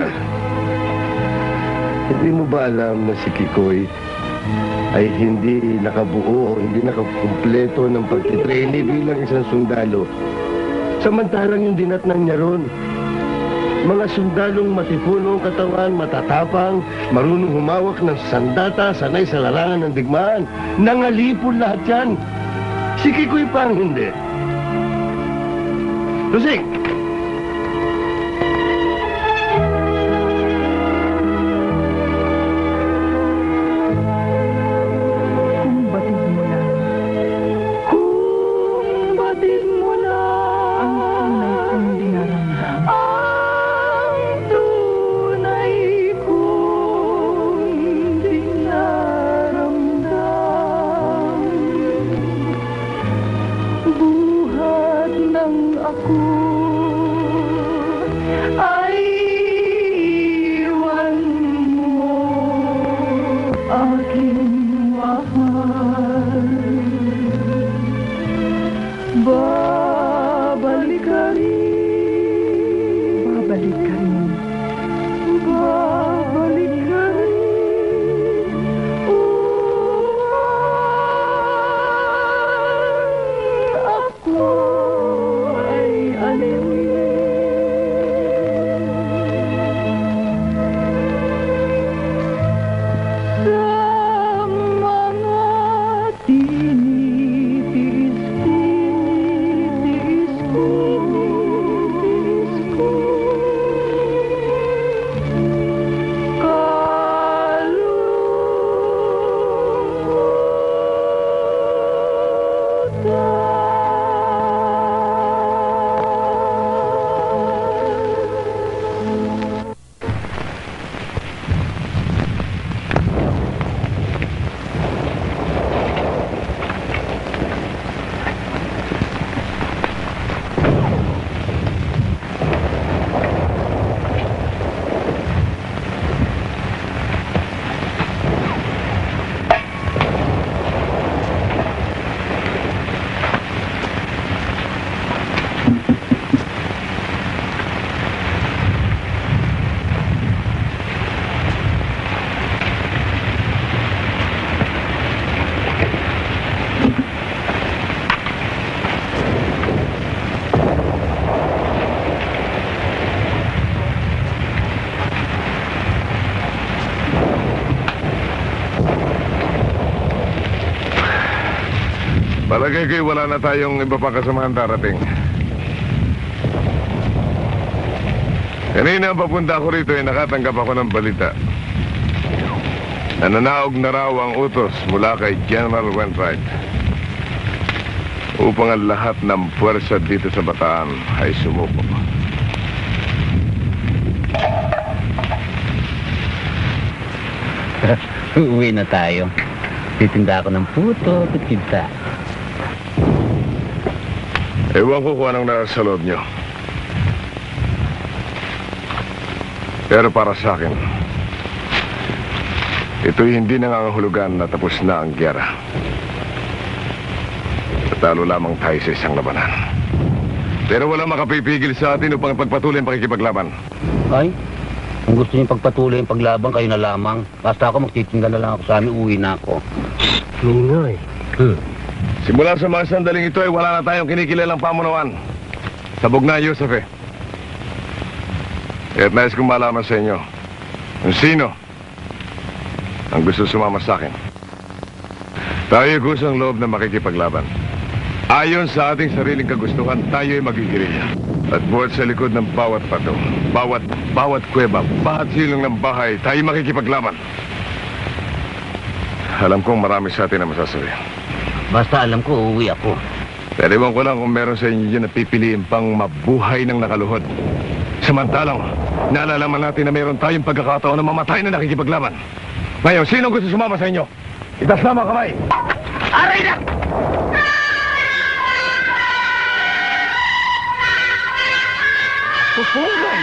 hindi mo ba alam na si Kikoy ay hindi nakabuo o hindi nakakumpleto ng pagtitrainee bilang isang sundalo? Samantalang yung dinatnan niya ron, mga sundalong matipunong katawan, matatapang, marunong humawak ng sandata, sanay sa larangan ng digmaan, nangalipon lahat yan. Si Kikoy pa ang hindi. Lusing! Kung batid mo lang ang tunay kong dinaramdam, buhat ng ako ay iwan mo, aking mahal. ka rin. Babalik ka rin. Babalik ka rin. Ako ay aliwin. Sa mga tinitiis ko, Palagay ko'y wala na tayong iba pang kasamahan darating. Kanina papunta ako rito ay nakatanggap ako ng balita. Nananaog na raw ang utos mula kay General Wainwright upang ang lahat ng puwersa dito sa Bataan ay sumuko. Uwi na tayo. Titinda ako ng puto, titinda. Ewan ko kung anong nasa loob nyo. Pero para sa akin, ito'y hindi nangangahulugan na tapos na ang gyera. Natalo lamang tayo sa isang labanan. Pero walang makapipigil sa atin upang pagpatuloy ang pakikipaglaban. Ay, kung gusto niyo pagpatuloy ang paglaban, kayo na lamang. Basta ako magtitinda na lang ako sa amin, uwi na ako. Ninoy. Simula sa mga sandaling ito ay wala na tayong kinikilalang pamunuan. Sabog na, Yusuf eh. Kaya't nais kong malaman sa inyo kung sino ang gusto sumama sa akin. Tayo'y kusang loob na makikipaglaban. Ayon sa ating sariling kagustuhan, tayo'y magigirilya. At buhat sa likod ng bawat pato, bawat kuweba, bawat silong ng bahay, tayo'y makikipaglaban. Alam kong marami sa atin na masasabi. Basta alam ko, uuwi ako. Pero ewan ko lang kung meron sa inyo dyan na pipiliin pang mabuhay ng nakaluhod. Samantalang, naalalaman natin na meron tayong pagkakataon na mamatay na nakikipaglaban. Ngayon, sino gusto sumama sa inyo? Itaas na mga kamay! Aray na! Pupungay!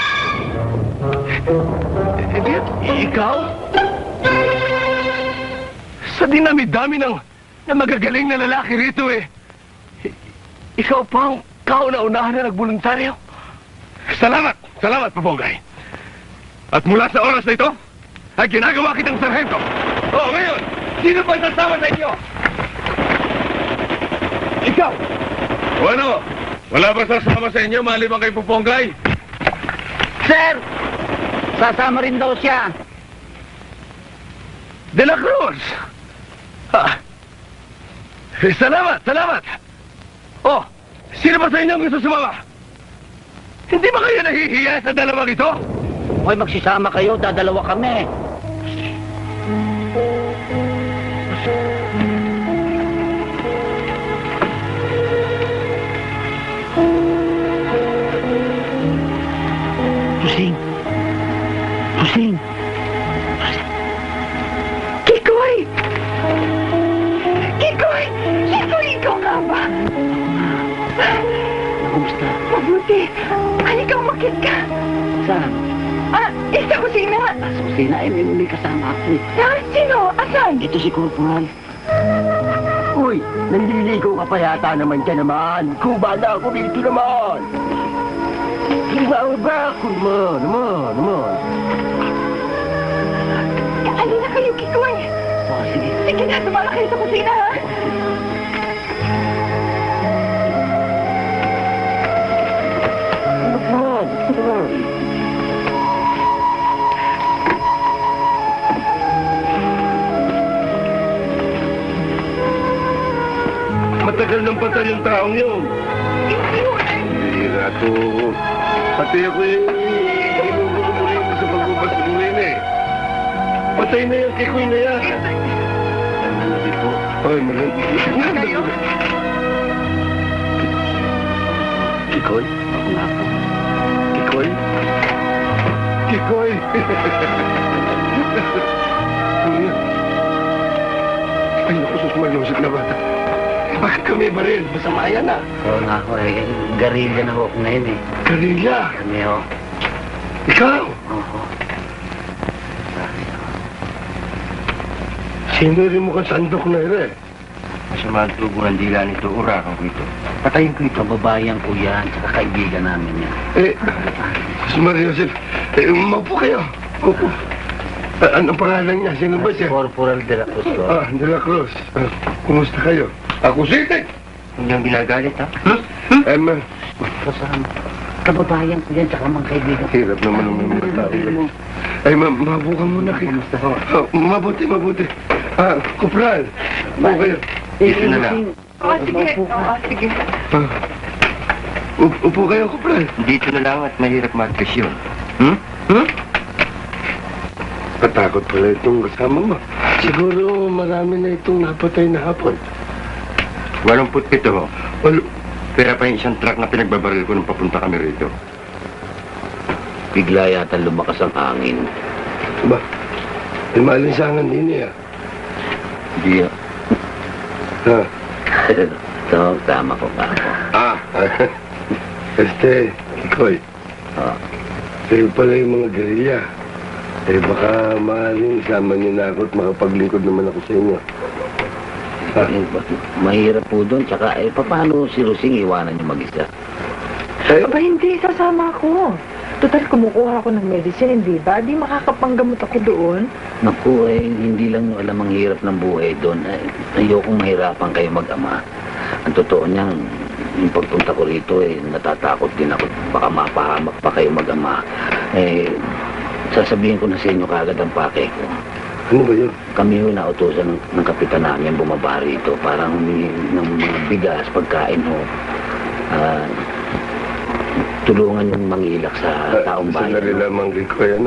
Ikaw? Sa dinami-dami ng magagaling na lalaki rito eh. Ikaw pa ang kauna-unahan na nagboluntaryo. Salamat! Salamat, Pupungay. At mula sa oras na ito, ay ginagawa kitang sarhento. Oh, ngayon, sino pa sasama sa inyo? Ikaw! O ano? Wala ba sasama sa inyo, maliban kay Pupongay? Sir! Sasama rin daw siya. De la Cruz! Salamat! Salamat! Oh, sino ba sa inyo ang gusto sumama? Hindi ba kayo nahihiya sa dalawang ito? Hoy, magsisama kayo, dadalawa kami. Pusing! Pusing! Kikoy! Kikoy! Kikoy, ikaw nga ba? Kumusta? Mabuti. Ay, ikaw makit ka. Saan? Sa kusina. Sa kusina, may kasama ako. Sino? Asan? Ito si Corporal. Uy, nandiligaw ka pa yata naman dyan naman. Kuba na ako dito naman. Ba? Naman. Alina kayo, Kikoy. Sige. Sige na, tumala kayo sa kusina, ha? Matagal nang patay yung taong yun. Hindi na to. Pati ako ginugulong ko sa pagbabasurin eh. Patay na yan, Kikoy na yan. Hindi po. Ay, Kayo? Kikoy? Ako nga po. Kikoy? Kikoy! Ay, naku, sus, malusot na bata. Bakit kami ba rin? Masama yan ah. Oo nga ho eh. Garilya na ho na yun eh. Kanila. Kami ho. Ikaw? Oo. Sino rin mo kang sandok na rin? Masama ang tubo ng dila nito, urakan ko ito. Patayin ko ito. Kababayan ko yan, tsaka kaibigan namin yan. Sus Maria Joseph, maupo kayo. Upo. Anong pangalan niya? Sino ba siya? Corporal de la Cruz. De la Cruz. Kumusta kayo? Ako Sitek! Hindi ang ginagalit, ha? Kasama. Kababayan ko yan, tsaka mga kaibigan. Hirap naman ng mga tao. Ay, mabukan muna kayo. Mabuti. Kupral. Upo kayo. Dito na lang. Sige. Upo kayo, Kupral. Dito na lang at mahirap matris yun. Patakot pala itong kasama mo. Siguro marami na itong napatay na hapon. 87 ho. Pera pa yung isang truck na pinagbabaril ko nung papunta kami rito. Bigla yata lumakas ang hangin. Ba? May malinsangan din niya. Hindi ho. Ha? So, tama ko pa ako. Kikoy. Kayo pala yung mga gerilya. Baka maaaring isama niyo na ako at makapaglingkod naman ako sa inyo. Mahirap po doon, tsaka paano si Rosing iwanan niyo mag-isa? Aba, hindi. Sasama ako. Total, kumukuha ako ng medicine, di ba? Di makakapanggamot ako doon. Naku, hindi lang nyo alam ang hirap ng buhay doon. Ayokong mahirapan kayo mag-ama. Ang totoo niyang, yung pagpunta ko rito, natatakot din ako. Baka mapahamak pa kayo mag-ama. Sasabihin ko na sa inyo kagad ang pake ko. Ano ba yun? Kami yung nautusan ng kapitan namin bumaba rito. Parang humingi ng mga bigas, pagkain ho. Tulungan yung mangilak sa taong bayan. Sandali lamang, Kikoy,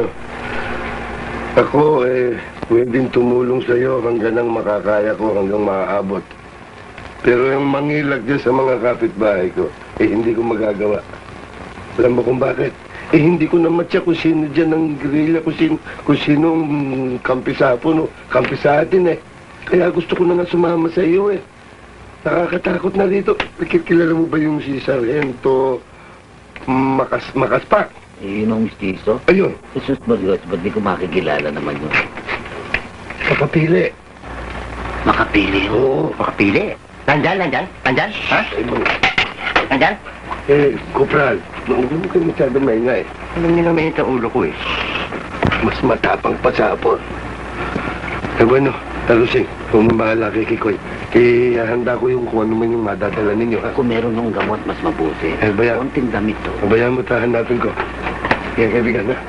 Ako, pwedeng tumulong sa'yo hanggang ang makakaya ko, hanggang maaabot. Pero yung mangilak dyan sa mga kapitbahay ko, hindi ko magagawa. Alam mo kung bakit? Hindi ko na matya kung sino dyan ang guerrilla, kung sinong kampi sa hapon, kampi sa atin Kaya gusto ko na nga sumama sa iyo Nakakatakot na dito. Kilala mo ba yung si Sargento Makaspak? Yun ang mistiso? Ayun. Jesus Barrios, ba't di ko makikilala naman yun? Makapili. Makapili? Oo. Makapili? Nandyan? Ha? Nandyan? Kupral, huwag mo kayo masyadong maingay. Alam niyo na mainit ang ulo ko Mas matapang pa sa hapon. Bueno, Talusing, kung mabahala kay Kikoy, handa ko yung kung ano man yung madadala ninyo, ha? Kung meron ng gamot, mas mabuti. Bayan. Konting damit to. Bayan mo, hanapin ko. Kaya kaibigan, ha?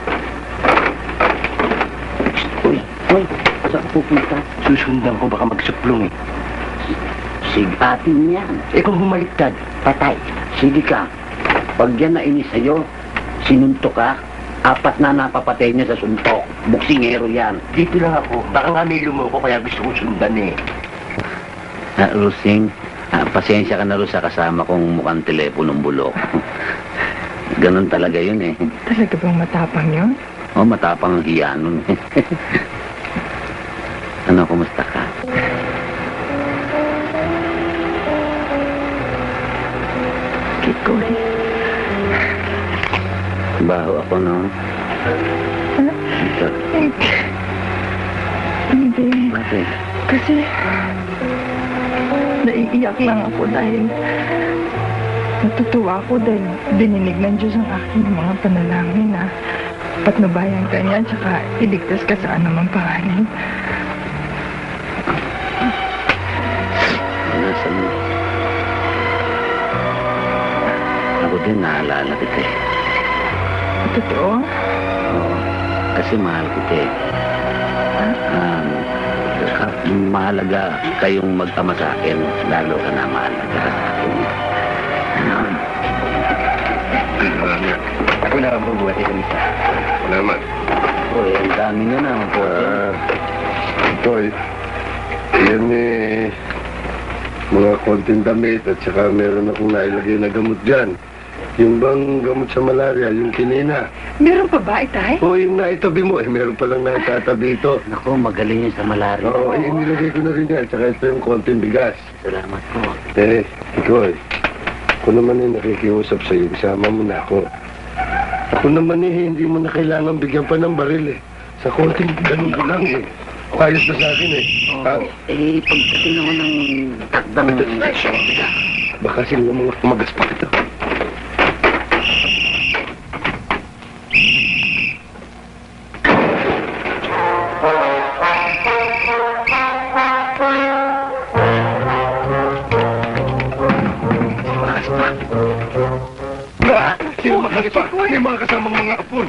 Uy, saan ka pupunta? Susundan ko, baka magsuplong Sigatin yan. kung humaliktad, patay. Sige ka. Pag yan na inis sa'yo, sinuntok ka, 4 na napapatay niya sa suntok. Buksingero yan. Dito lang ako. Baka nga may lumuko, kaya gusto kong sundan Rusing, pasensya ka na rin sa kasama kong mukhang teleponong bulok. Ganon talaga yun Talaga bang matapang yun? Matapang ang hiya nun. Ano, kumusta ka? Kikoy. Baho ako, no? Hindi. Bakit? Kasi... naiiyak lang ako dahil natutuwa ako dahil dininig ng Diyos ang aking mga panalangin na patnubayan ka niya tsaka iligtas ka sa anumang panganib. Nasa mo. Ako din naalala kita eh. Totoo? Oo. Kasi mahal kita eh. Mahalaga kayong magtama sa akin, lalo ka na mahalaga sa akin. Ako na ang bubuhat ito nisa. Salamat. Uy, ang dami nyo na po. Toy, yan eh, mga konting damit at saka meron akong nailagay na gamot dyan. Yung bang gamot sa malaria, yung kinina. Meron pa ba, Itay? Oo, yung naitabi mo, meron palang naitatabi ito. Naku, magaling yun sa malaria. Oo, inilagay ko na rin yan. Tsaka ito yung konting bigas. Salamat po. Ikaw ako naman eh nakikiusap sa'yo. Isama mo na ako. Ako naman eh, hindi mo na kailangan bigyan pa ng baril eh. Sa konting ganun ko lang eh. Ayos na sa akin eh. Pagdating naman ng takdang Baka sila mga kumagaspak ito. Sino makagaspak? May mga kasamang mga apon.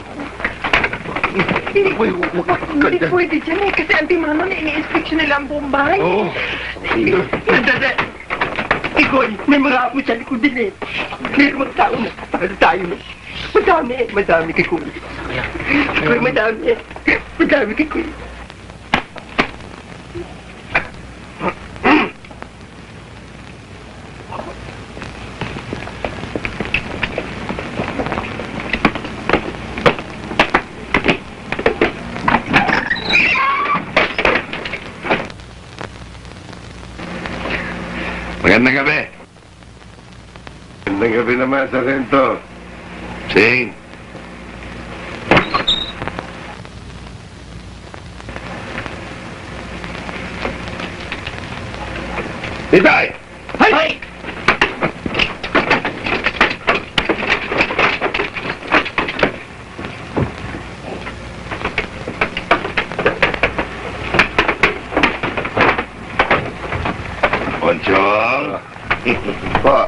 Hindi pwede dyan eh, kasi anti-mano na ini-inspection nila ang buong bahay. Oo. Dada, Ikoy, may mga apo sa likod din eh. May mga tao na, para tayo na. Madami kay Kuya. Ikoy, madami kay Kuya. Magandang gabi. Magandang gabi naman, Sargento. Sing. Itay! Hay! Ponchong. Pa.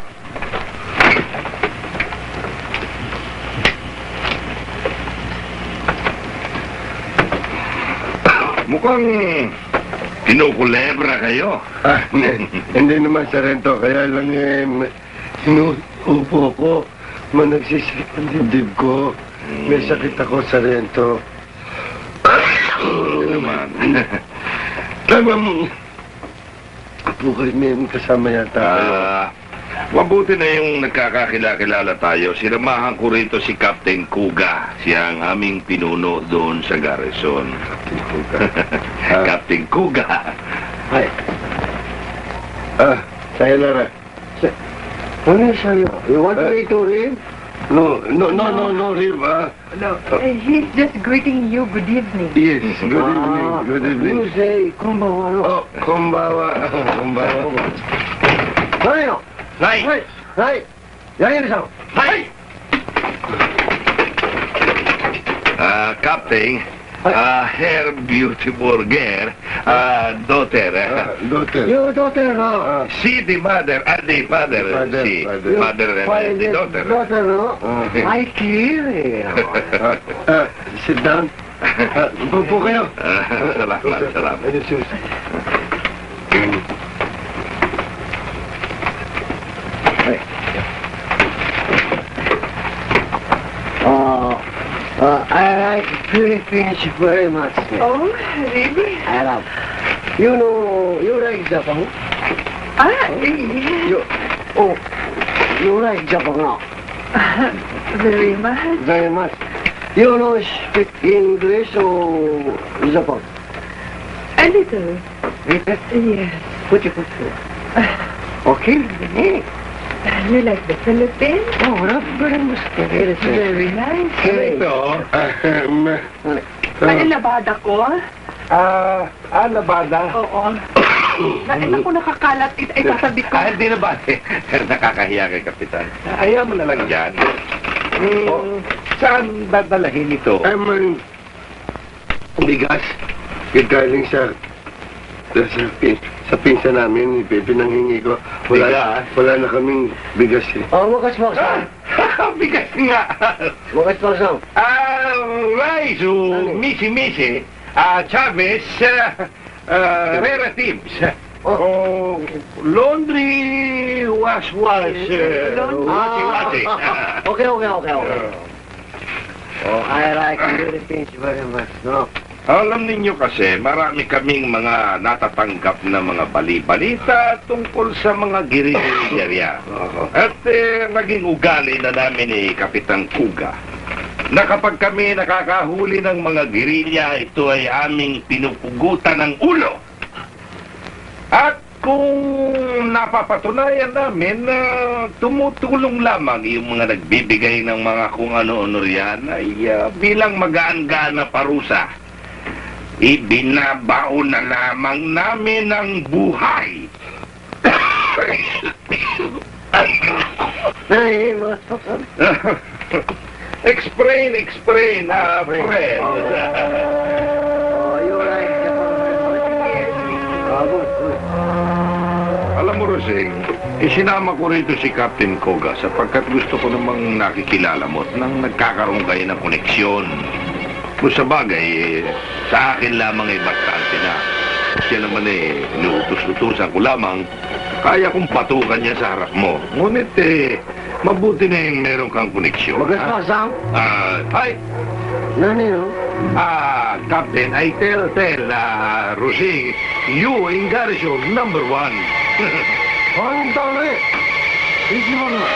Mukhang kinukulebra kayo. Hindi naman, Sargento. Kaya lang eh, sinuupo ko. Nagsisik ang dibdib ko. May sakit ako, Sargento. Hindi naman. Tamang... Apo kayo, may kasama yata kayo. Mabuti na yung nagkakakilala tayo. Sinamahan ko rito si Captain Kuga. Siya ang aming pinuno doon sa garrison. Captain Kuga. Captain Kuga. Ay. Saya Lara. Ano sa'yo? You want me to read? No, Rib. No, he's just greeting you good evening. Yes, good evening. You say, kumbawa. Oh, kumbawa. Ano? Nay! Yan isa. Nay! Captain, her beautiful girl, daughter. Daughter. Your daughter, no? See the mother and the father. See, mother and the daughter. Daughter, no? I kill Sit down. Upo kayo. Salamat. Ayun, sus. I like Philippines very much. Oh, really? I love. You know, you like Japan? Yeah. You like Japan now? Very much. Very much. You know speak English or Japan? A little. Yes. Yes. Put. Okay. You like the Philippines? Oh, not very much. Very nice. Ito, Ay, labada ko. Labada. Oo. Naku, nakakalat. Itasabi ko. Hindi na ba? Nakakahiya kay Kapitan. Ayaw mo na lang dyan. Saan dadalahin ito? May bigas. Galing sa pinsa namin, pinanghingi ko. Bigas? Wala na kaming bigas eh. Wakas po, Sam. Bigas nga. Wakas po, Sam. Rice, misi-misi, Chavez, relatives. Laundry, wash-wash, wasi-wasi. Okay. I like the things very much, no? Alam ninyo kasi, marami kaming mga natatanggap na mga bali-balita tungkol sa mga girilya. At naging ugali na namin ni Kapitan Kuga na kapag kami nakakahuli ng mga girilya, ito ay aming pinupugutan ng ulo. At kung napapatunayan namin na tumutulong lamang yung mga nagbibigay ng mga kung ano-ano riyan ay bilang magaan-gaan na parusa, ibinabaon na lamang namin ang buhay. Explain, friend. You're right. Alam mo, Roseng, isinama ko rito si Captain Koga sapagkat gusto ko namang nakikilala mo at nang nagkakaroon kayo ng koneksyon. Kung sa bagay, sa akin lamang ay bastante na. Siya naman inuutos-utusan ko lamang, kaya kong patukan niya sa harap mo. Ngunit mabuti na yung meron kang koneksyon. Wakas po, Sam. Ay, Nani, no? Captain, I tell, Rosing, you in garrison, number 1. Ang dami. Isi mo na.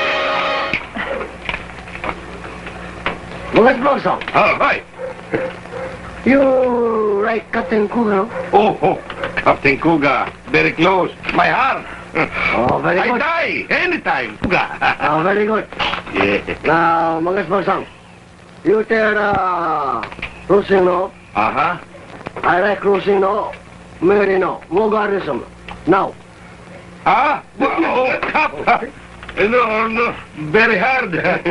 Wakas po, Sam. Hi. You right, Captain Kuga, no? Oh, Captain Kuga, very close. My heart. Oh, very I good. die anytime, Kuga. Oh, very good. Yeah. Now, Wakas po, Sam. You tell, cruising, no? Aha. I like cruising, no? Mary, no? Mo garrison. Now. Ah? Oh, Cap. No. Very hard.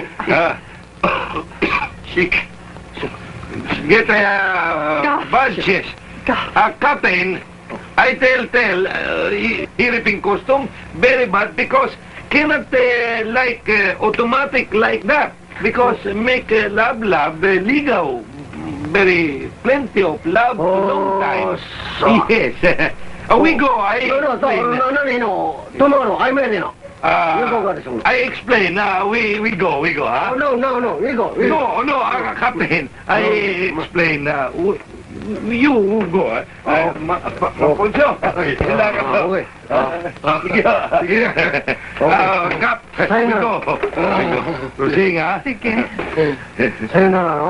Get bunches. Captain, I tell, Hiriping custom, very bad because cannot like automatic like that. Because make love ligaw. Very plenty of love long time. So. Yes. We go. No. Tomorrow, I'm ready, no? You go, garrison. I explain. We go, huh? No, we go. No, Captain. I explain. You go. Poncho. Sila ka po. Sige. Cap. We go. Rosing, ha? Sige. Sa'yo na, no?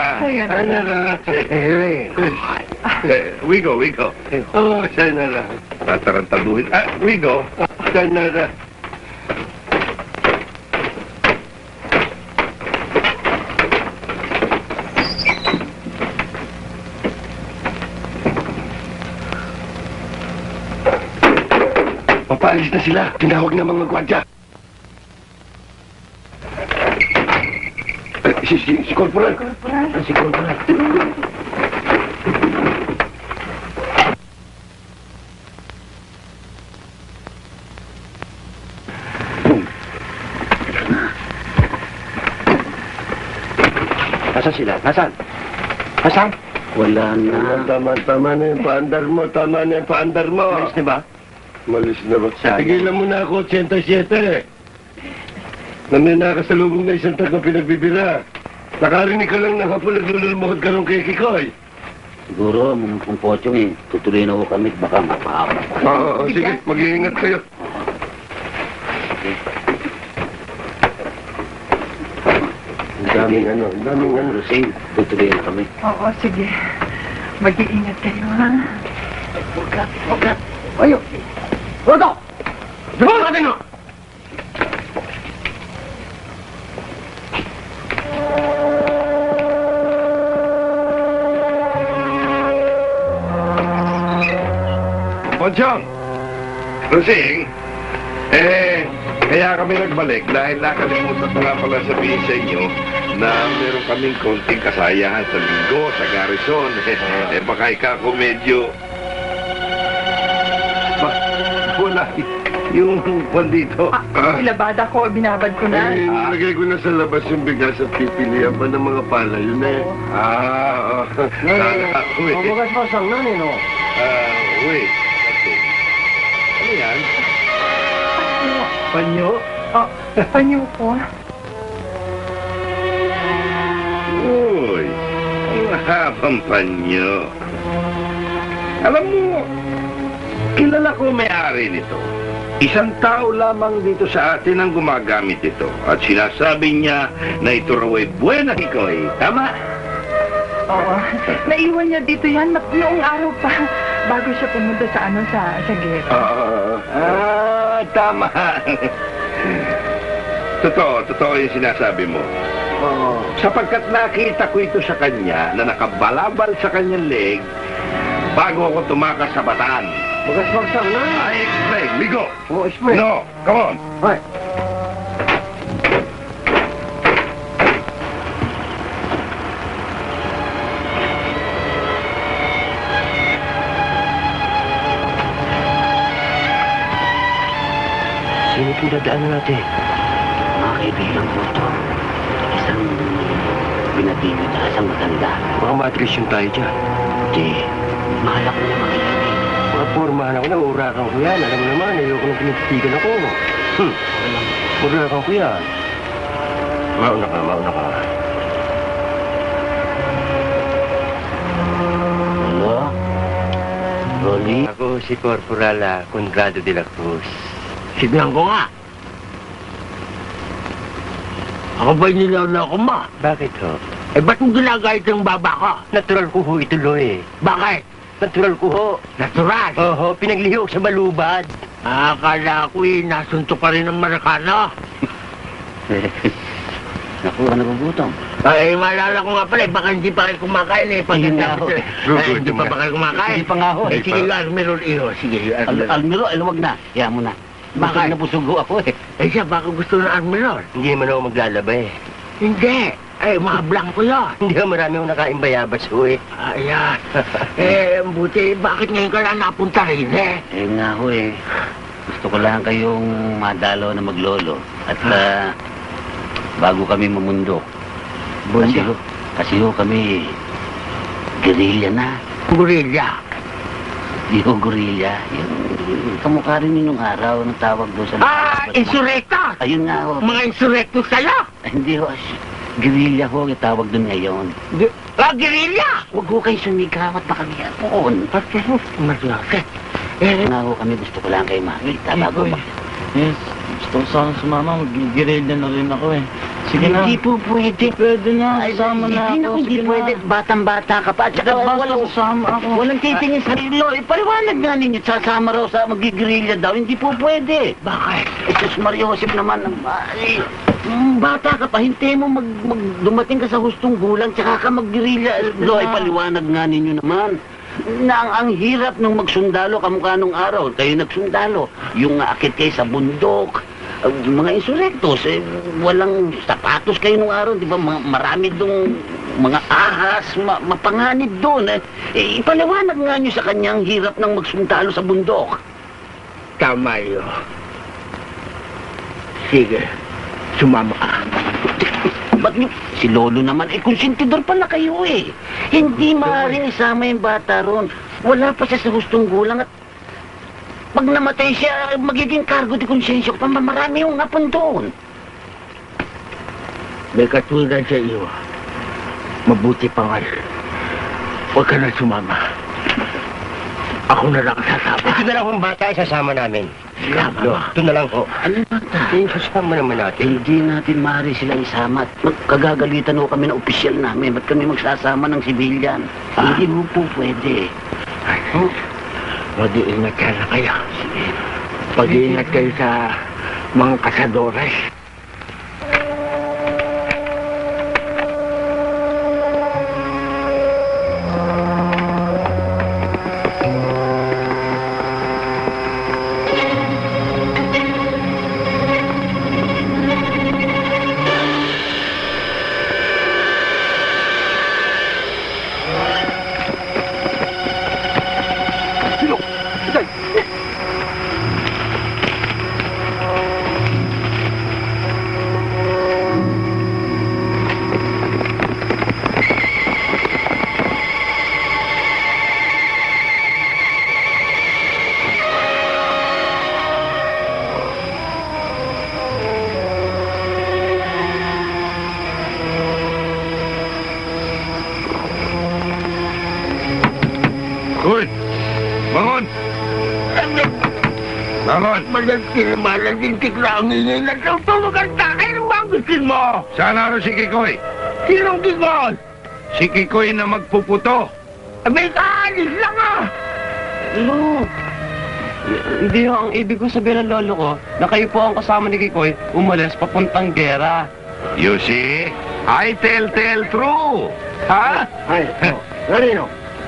We go. Sa'yo na lang. Tatarantaduhin. We go. Sa'yo na lang. Papaalis na sila. Tinawag na mga gwadya. Si Corporal. Si Corporal. Nasaan sila? Nasaan? Wala na. Tama na yung paandar mo. Alis na ba? Malis na ba? Sayang. Tigilan mo na ako, 87. Namin nakasalubong na isang tatlong pinagbibira. Nakarinig ka lang ng hapon naglululmuhod ka nung kay Kikoy. Siguro, kung pochong tutuloy na ako kami, baka mapahawa. Oo, sige, mag-iingat kayo. Ang daming ano. Rosing, tutuloy na kami. Oo, sige. Mag-iingat kayo, ha? Huwag. Ayo! Rodo! Doon natin, no? Ponchong, Rosing, kaya kami nagbalik dahil nakalimutan ko nga pala sabihin sa inyo na meron kaming konting kasayahan sa linggo, sa garrison. Baka ikaw medyo... Wala. Yung kwan dito. Ilabada ko, binabad ko na. Lagay ko na sa labas yung bigas at pipilihan pa ng mga pala. Yun na Mabugas pa sang nani, no? Wait. Ano yan? Panyo? Panyo ko. Uy, ang mahabang panyo. Alam mo, kilala ko may-ari nito. Isang tao lamang dito sa atin ang gumagamit ito. At sinasabi niya na ito raw ay buena hikoy. Tama? Oo. Naiwan niya dito yan noong araw pa. Bago siya pumunta sa gera. Tama. Totoo yung sinasabi mo. Sapagkat nakita ko ito sa kanya na nakabalabal sa kanyang leg bago ako tumakas sa bataan. Bugas pa sang nani. I explain. We go. Oh, explain. No, come on. Hoy. Sino itong dadaanan natin? Mga kaibigan ko ito. Isang pinatibig at isang matanda. Baka matris yung tayo dyan. Di, mahal ako na mga yan eh. Mga pormahan ako na, urakan ko yan. Alam mo naman, ayoko nang pinagtigan ako. Urakan ko yan. Mauna ka. Hello? Rolly? Ako si Corporal Conrado de la Cruz. Signan ko nga. Ako ba'y niloloko mo? Bakit ho? Ba't mo ginagayat yung baba ko? Natural ko ho ituloy. Bakit? Natural ko ho. Natural. Oho, pinaglihok sa balubad. Akala ko nasuntok ka rin ng Marikano. Naku, nagugutom. Ay, maalala ko nga pala, baka hindi pa kayo kumakain eh. Pagkatapos, hindi pa ba kayo kumakain? Hindi pa nga ho. Sige, Almiro, iho. Sige, Almiro. Almiro, luwag na. Kaya mo na. Bakit napusugo ako eh? Siya, baka gusto ng Almiro. Hindi naman ako maglalaba eh. Hindi. Mga blanco yun. Hindi ako marami akong nakain bayabas ho eh. Ayan. Buti, bakit ngayon ka lang napunta rin eh? Nga ho eh. Gusto ko lang kayong madalaw na maglolo. At bago kami mamundok. Kasi ho kami guerrilla na. Gorilla. Di ho gorilla. Yung kamukha rin yun nung araw ng tawag doon sa... Insurrector! Ayun nga ho. Mga insurrector sa'yo! Hindi ho. Guerrilla ho yung tawag doon ngayon. Guerrilla! Huwag ho kayo sumigaw at baka niya poon. Maglakit. Nga ho kami gusto ko lang kayo makita bago ba? Yes. Gusto ko sana sumama. Mag-girelda na rin ako eh. Sige na. Hindi po pwede. Pwede na. Sama na ako. Hindi pwede. Batang-bata ka pa. At saka walang walang titingin sa rilo. Paliwanag nga ninyo. Sasama raw sa mag-guerrilla daw. Hindi po pwede. Bakit? Jesus Maria Joseph naman. Bata ka pa. Hintayin mo dumating ka sa hustong gulang. Tsaka ka mag-guerrilla. Loy, paliwanag nga ninyo naman. Na ang hirap nung magsundalo kamukha nung araw. Kayo nagsundalo. Yung akit kayo sa bundok. Mga insurektos, walang sapatos kayo nung araw, di ba? Marami dong mga ahas, mapanganib doon. Ipaliwanag nga nyo sa kanyang hirap ng magsundalo sa bundok. Tama yun. Sige, sumama ka. Ba't si Lolo naman, konsentidor pala kayo eh. Hindi maaaring isama yung bata ron. Wala pa siya sa hustong gulang at pag namatay siya, magiging cargo de konsensya ko pa, marami yung napon doon. May katulad sa iyo. Mabuti pa nga. Huwag ka na sumama. Ako na lang sasama. Ito na lang kung bata, isasama namin. Sasama ba? Ito na lang ho. Ano bata? Isasama naman natin. Hindi natin maaari silang isama. Kagagalitan ho kami ng opisyal namin. Ba't kami magsasama ng sibilyan? Hindi mo po pwede. Mag-iingat sana kayo. Pag-iingat kayo sa mga kasadores. Bangon! Malalintik na ang ingay na tutulog ang takay ng bangusin mo! Saan naroon si Kikoy? Sinong Kikoy? Si Kikoy na magpuputo. May kaalis lang ah! Lolo, hindi ho ang ibig ko sabihin ng lolo ko na kayo po ang kasama ni Kikoy umalis papuntang gera. You see? I tell true. Ha? Ay, Narino.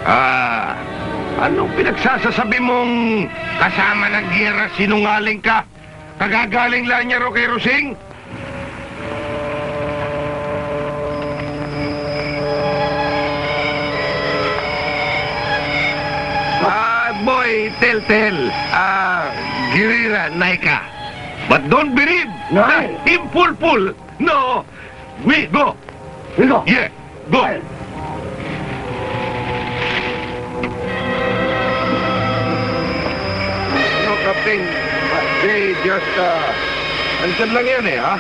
Anong pinagsasasabi mong kasama ng giyera, sinungaling ka? Kagagaling lang niya ro kay Rosing? Boy, tell. Girira, Naika. But don't believe. Nay. Him full. No. We go. Ito. Yeah, go. No, Captain. They just, andyan lang yan ha?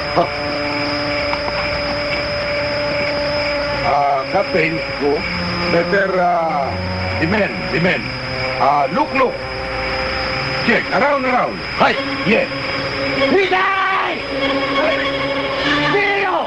Captain, go. Better, demand. Look. Check, around. Hi, yeah. Hitay! Sino?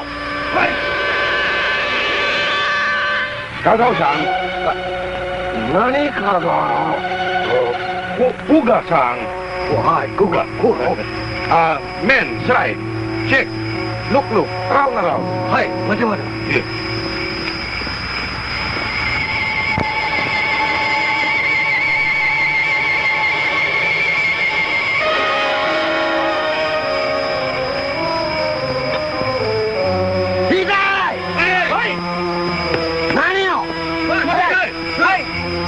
Kagaw-san. Nani Kagawa? Kuga-san. Hi, Kuga. Men, side. Check. Look. Around. Hi, mati. Yeah. Hitay! Hey! Nani o? Hey!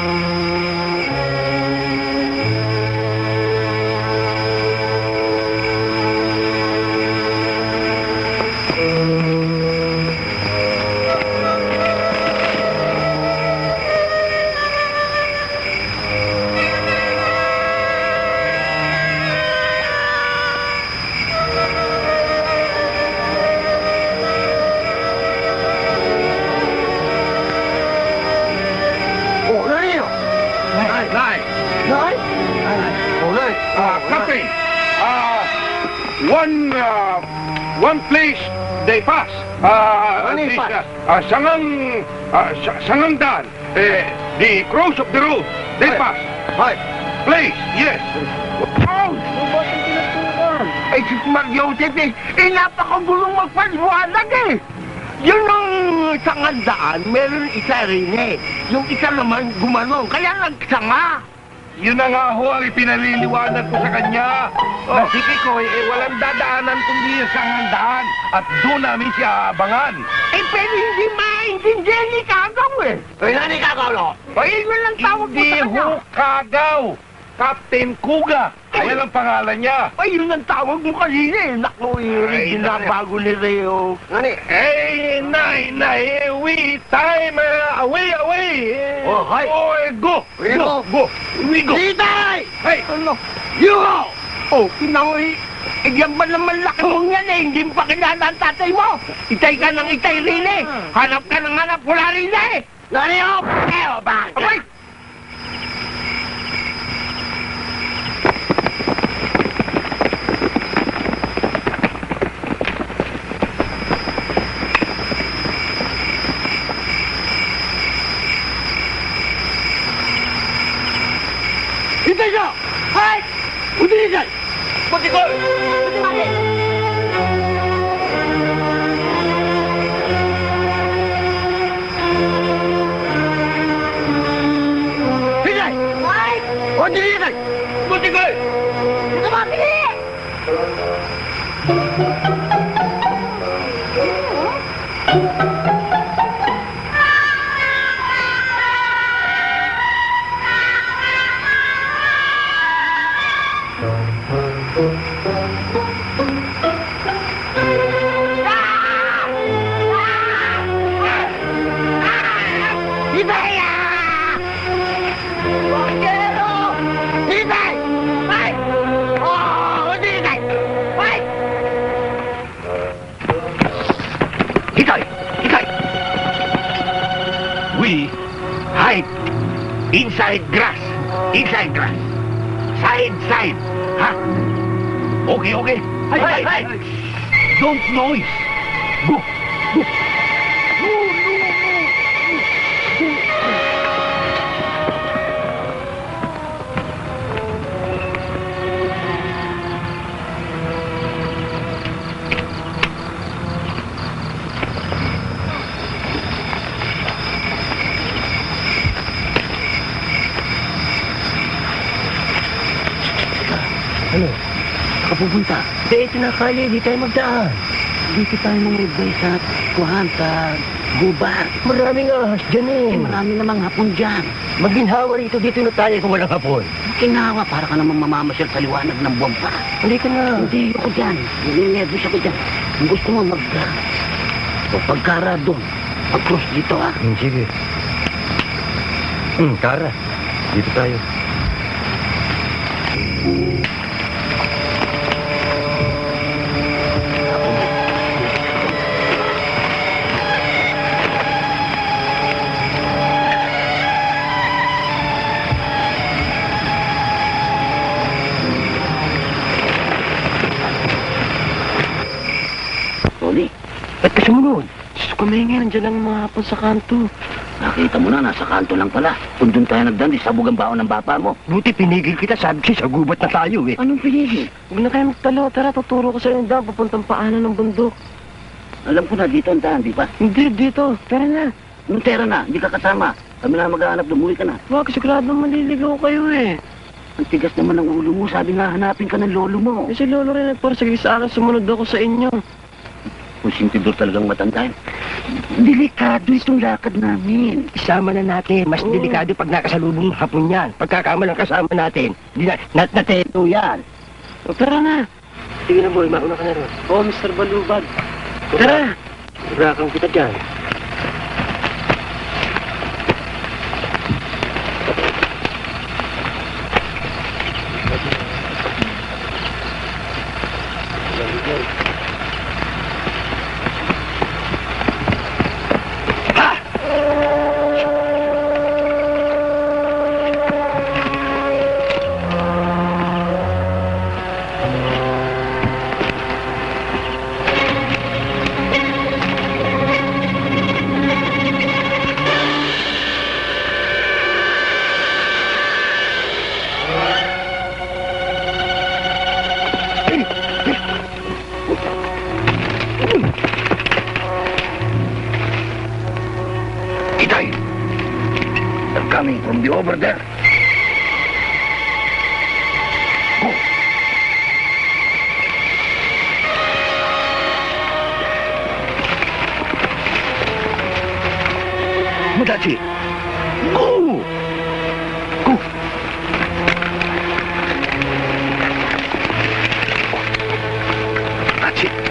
Oh, Narino. Nine. Captain. One place they pass. Ano pass? Sangandan. The cross of the road. They Ay. pass. Hi. Place, yes. Oh! Ay, si Mario-Joseph napakagulong magpaliwanag eh. Yun ang sangandaan, meron isa rin eh. Yung isa naman gumanon, kaya nagsanga. Yun na nga ho ang ipinaliliwanag ko sa kanya. Na si Kikoy, walang dadaanan kundi sa handaan. At doon namin siya abangan. Eh, pero hindi maintindihan ni Kagaw eh. Ay, Nani Kagawa? Ay, yun lang tawag mo Hindi sa kanya. ho Kagaw. Captain Kuga. Yan ang pangalan niya. Ay, yun ang tawag mo kanina eh. Naku, Ay, bago ni Reo. Nani? Hey, Nay, we time away. Oh, hi. Oh, go. We go. We go. Hitay! Hey, Ano? You go! Oh, kinawi. Eh, yan ba naman laki mong yan eh? Hindi mo pa kilala ang tatay mo. Itay ka ng itay rin eh. Hanap ka ng hanap, wala rin eh. Nani o? Bakit? Abay! Hitay ka! Hay! Buti hitay! Buti ko! Buti mali! Hitay! Hay! Buti hitay! Buti ko! Buti mali! Hitay! Bakero! Hitay! Hay! Oh, buti hitay! Hay! Hitay! We hide inside grass. Side. Ha? Okay, okay. Hey! Don't noise. Go. Ano? Nakapupunta. Ito na kali, di tayo magdaan. Dito tayo mamibay sa kuhan, sa gubat. Maraming ahas dyan eh. Marami namang hapon dyan. Maginhawa rito, dito na tayo kung walang hapon. Kinawa, para ka naman mamamasyal sa liwanag ng buwan pa. Hindi ka na. Hindi ako dyan. Ninervous ako dyan. Kung gusto mo o pagkara doon, pag-cross dito ha. Sige. Tara. Dito tayo. Tony, Ba't ka sumunod? Diyos ko, may nandiyan ang mga hapon sa kanto. nakita mo na, nasa kanto lang pala. Kung doon tayo nagdandi, sabog ang baon ng bapa mo. Buti pinigil kita, sabi siya, sa gubat na tayo eh. Anong pinigil? Huwag na kayo magtalo, tara, tuturo ko sa inyo daan, papuntang paanan ng bundok. Alam ko na, dito ang daan, di ba? Hindi, dito, tara na. Nung tera na, hindi ka kasama. Kami na maghahanap, lumuwi ka na. Wag, siguradong maliligaw kayo eh. Ang tigas naman ng ulo mo, sabi nga hanapin ka ng lolo mo. Eh, si Lolo rin nagparsagay sa akin, sumunod ako sa inyo. Kung sintidor talagang matanda. Delikado itong lakad namin. Isama na natin, mas delikado pag nakasalubong ng hapon yan. Pagkakamalang kasama natin, di na, nateto yan. O, tara na. Sige na boy, mauna ka na ron. Oo, Mr. Balubag. Tara. Rakang kita dyan. Itay! They're coming from the over there. Go! Mudachi! Go! Go! That's it.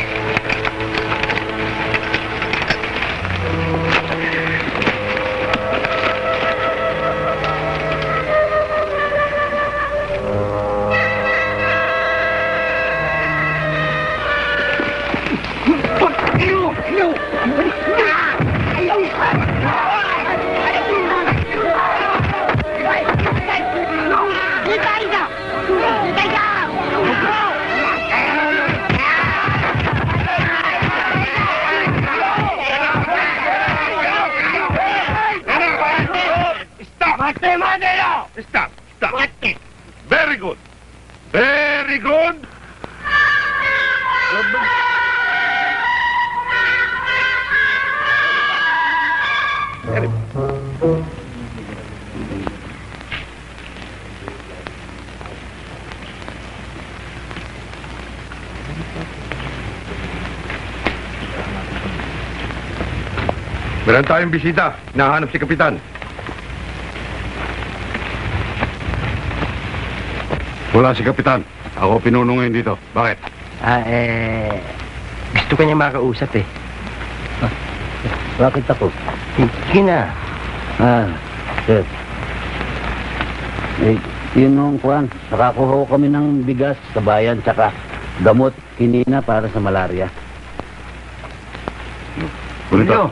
Stop! Stop! Very good! Very good! Meron tayong bisita. Nahanap si Kapitan. Wala si Kapitan. Ako pinuno ngayon dito. Bakit? Gusto ka niya makausap eh. Bakit ako? Sige na. Sir. Yun nung kuhan. Nakakuha kami ng bigas sa bayan, tsaka gamot, kinina para sa malaria. Bulito.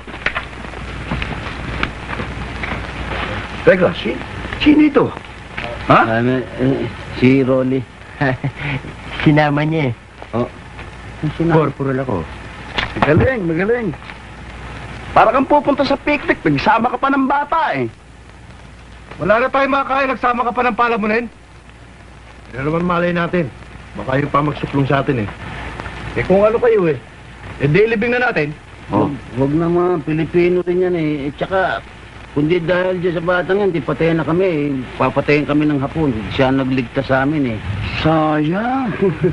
Teka, sino ito? Si Rolly. Sinama niya eh. Corporal ako. Magaling. Para kang pupunta sa picnic, nagsama ka pa ng bata eh. Wala na tayo makakain, nagsama ka pa ng palamunin. Hindi naman malay natin. Baka yung pa magsuklong sa atin eh. Eh kung ano kayo eh. Eh di libing na natin. Huwag naman, Pilipino rin yan eh. Tsaka, kundi dahil dyan sa batang yan, di patayin na kami eh. Papatayin kami ng Hapon. Siya nagligtas sa amin eh. Sayang.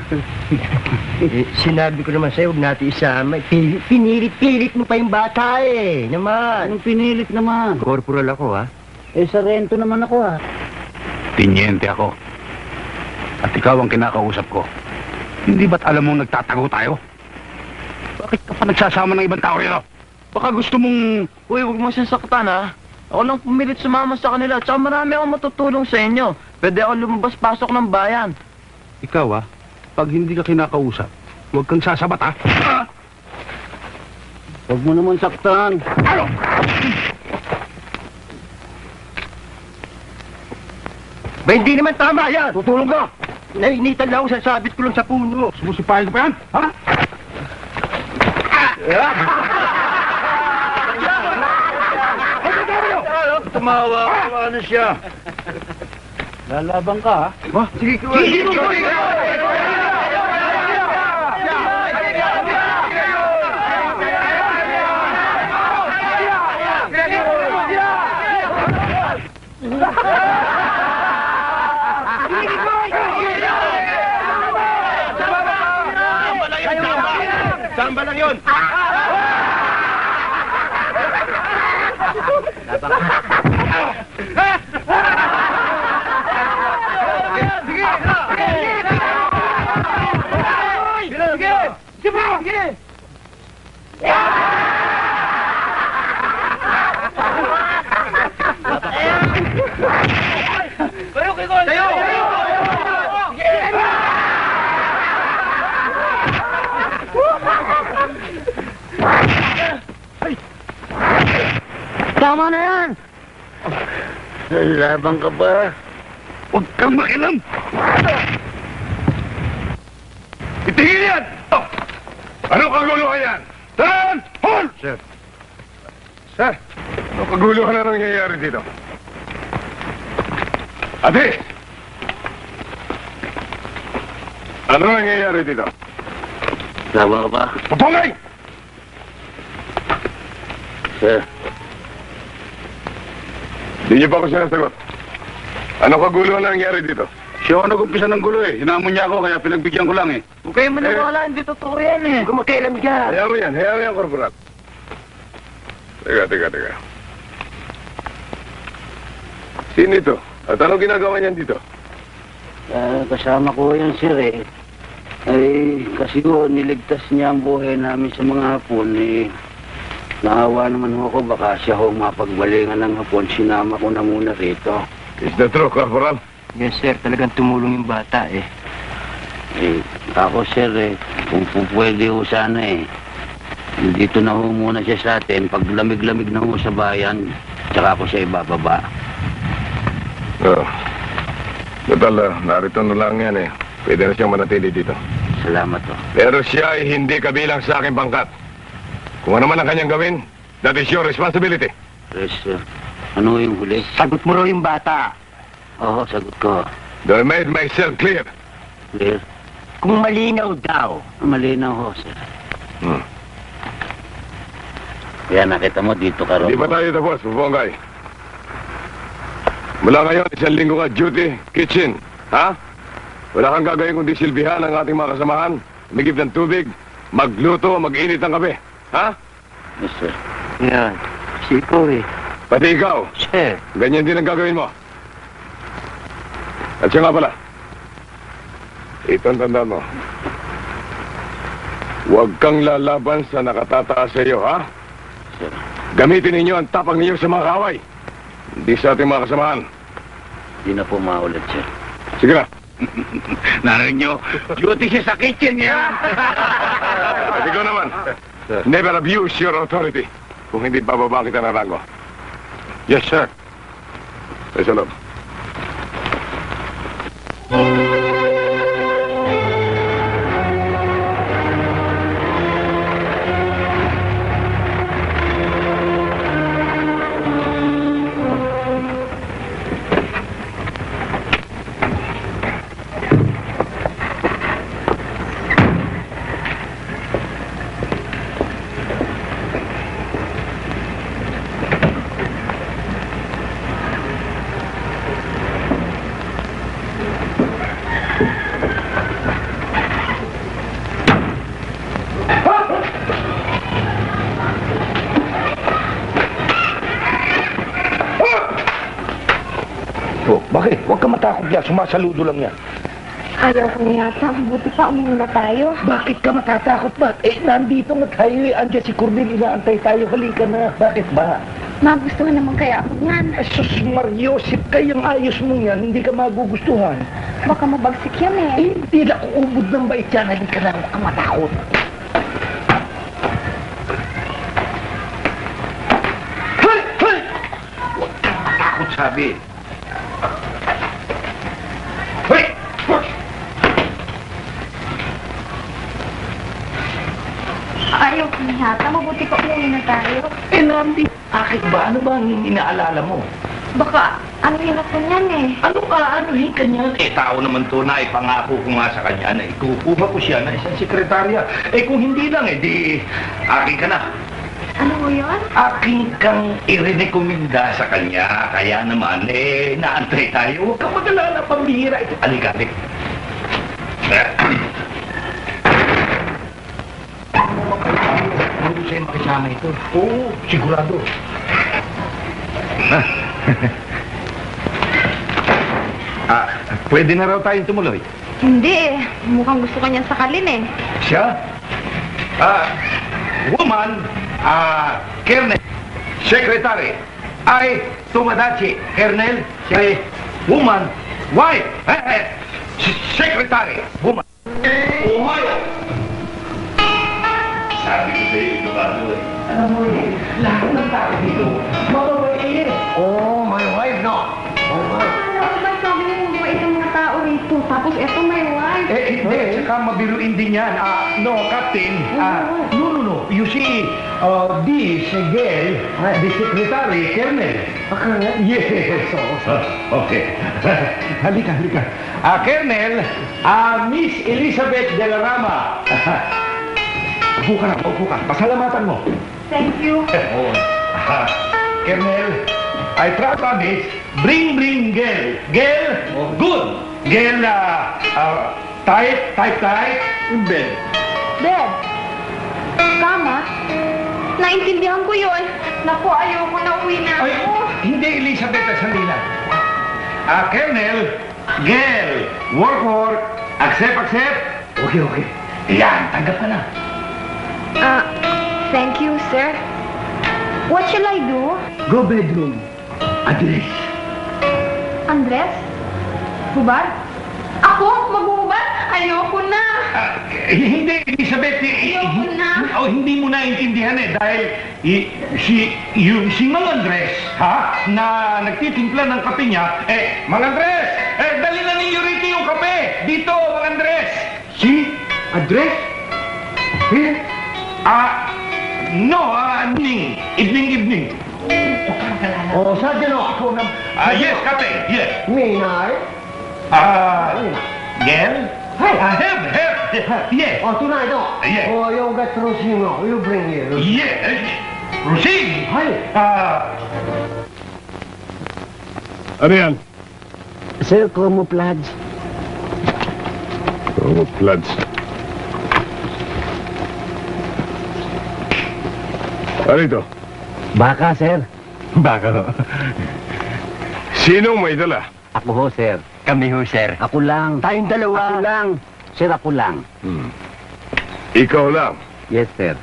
Sinabi ko naman sa'yo, huwag natin isama. Pinilit mo pa yung bata eh. Naman. Anong pinilit naman? Corporal ako ha. Eh, sarento naman ako ah. Tinyente ako. At ikaw ang kinakausap ko. Hindi ba't alam mong nagtatago tayo? Bakit ka pa nagsasama ng ibang tao rito? Baka gusto mong... Uy, huwag mo sasaktan ha. Ako lang pumilit sumama sa kanila. Tsaka marami akong matutulong sa inyo. Pwede ako lumabas-pasok ng bayan. Ikaw pag hindi ka kinakausap, huwag kang sasabat Huwag mo naman saktan. Ano? Ba, hindi naman tama yan. Tutulong ka! Nainitan lang ako, sasabit ko lang sa puno. Sumusipahin ko pa yan, ha? Tumawa na siya. Lalaban ka ha? Sige, Samba lang yun! Tama na yan! Lalaban ka ba? Huwag kang makilam! Itigil yan! Ano kaguluhan yan? Saan? Hold! Sir. Sir, ano kaguluhan na nangyayari dito? Ate! Ano nangyayari dito? Laban ka ba? Papungay! Sir, Di niyo pa ako sinasagot. Ano kaguluhan na nangyayari dito? Siya ako nag-umpisa ng gulo eh. Hinamon niya ako kaya pinagbigyan ko lang eh. Huwag kayo maniwala, hindi totoo yan eh. Huwag ka makialam dyan. Hayaan mo yan, Corporal. Teka. Sino ito? At anong ginagawa niyan dito? kasama ko yan sir eh. Ay, kasi ko niligtas niya ang buhay namin sa mga Hapon eh. Naawa naman ako, baka siya ho mapagbalingan ng Hapon. Sinama ko na muna rito. Is that true, Corporal? Yes, sir. Talagang tumulong yung bata eh. Eh, ako sir eh, kung pwede ho sana eh. Dito na ho muna siya sa atin. Pag lamig-lamig na ho sa bayan, tsaka ako siya ibababa. Oo. Total, narito na lang yan eh. Pwede na siyang manatili dito. Salamat ho. Pero siya ay hindi kabilang sa aking pangkat. Kung ano man ang kanyang gawin, that is your responsibility. Yes, sir. Ano yung huli? Sagot mo raw yung bata. Oo, sagot ko. Do I made myself clear? Clear? Kung malinaw daw. Malinaw ho, sir. Hmm. Kaya nakita mo dito ka Di ba tayo tapos, Pupongay? Mula ngayon, 1 linggo ka duty, kitchen. Ha? Wala kang gagawin kundi silbihan ang ating mga kasamahan, magib ng tubig, magluto, mag-init ng kape. Ha? Yes, sir. Yan. Si ikaw eh. Pati ikaw, Sir. ganyan din ang gagawin mo. At siya nga pala, ito ang tandaan mo. Huwag kang lalaban sa nakatataas sa iyo, ha? Sir. Gamitin ninyo ang tapang ninyo sa mga kaway. Hindi sa ating mga kasamahan. Di na po maulit, sir. Sige na. Narinig nyo, duty siya sa kitchen yan. At ikaw naman, never abuse your authority kung hindi bababa kita ng rango. Yes, sir. Sa loob. matakot yan. Sumasaludo lang yan. Ayaw ko na yata. Buti pa umuwi na tayo. Bakit ka matatakot ba? Nandito na tayo eh. Andiyan si Cornel, inaantay tayo. Halika na. Bakit ba? Magustuhan naman kaya ako yan. Sus, Mariosip, kayang ayos mo yan. Hindi ka magugustuhan. Baka mabagsik yan eh. Hindi na uubod ng bait yan. Halika na. Huwag kang matakot. Sabi. Hoy! Ayaw ko na yata. Mabuti pa umuwi na tayo. Nandi, bakit ba? Ano ba ang inaalala mo? Baka anuhin ako niyan eh. Ano ka? Anuhin ka niyan? Tao naman to na ipangako ko nga sa kanya na ikukuha ko siya na isang sekretarya. Kung hindi lang di akin ka na. Ano mo yun? Aking kang irekomenda sa kanya. Kaya naman, naantay tayo. Huwag kang mag-alala, pambihira ito. Aligalik. Hindi sa'yo makisama ito. Oo, sigurado. Pwede na raw tayong tumuloy. Hindi eh. Mukhang gusto ka niyan sakalin eh. Siya? Woman, Colonel, Secretary, ay Tomodachi, Colonel, siya woman, wife, Secretary, woman. Ohio! Sabi ko sa'yo, ito ba doon? Alam mo lahat ng tao dito, mababait eh. Oh, my wife, no? Oh, my. Ano ba sabi mo mabait ang mga tao rito? Tapos eto may wife. Hindi, saka mabiruin din yan. No, Captain, no. You see, this girl, the secretary, Colonel. Yes. Okay. Halika. Colonel, Miss Elizabeth de la Rama. Upo ka. Pasalamatan mo. Thank you. Colonel, I promise, bring girl. Girl, good. Girl, tight, in bed. Bed. Tama. Naintindihan ko yun. Naku, ayoko na uwi na Ay, ako. hindi, Elizabeth, sandali lang. Colonel, girl, work, accept. Okay. Yan, tanggap ka na. Thank you, sir. What shall I do? Go bedroom. Address. Andres? Hubad? Ako? Maghuhubad? Ayoko na. Hindi, Elizabeth. Ayoko na. Hindi mo naintindihan dahil si Mang Andres, na nagtitimpla ng kape niya, Mang Andres, dali na ninyo rito yung kape. Dito, Mang Andres. Si Andres? No, evening. Sergeant, ako na... Yes, Captain, yes. Minay? Girl? Hey! Have. Yes. Tonight, no? Yeah. You get Rosino. You bring here. Yes. Proceed. Hey! Ano yan? Sir, camouflage. Camouflage. Ano ito? Baka, sir. Baka. Sinong may dala? Ako ho, sir. Kami ho, sir. Ako lang. Tayong dalawa. Ako lang. Sir, ako lang. Ikaw lang. Yes, sir.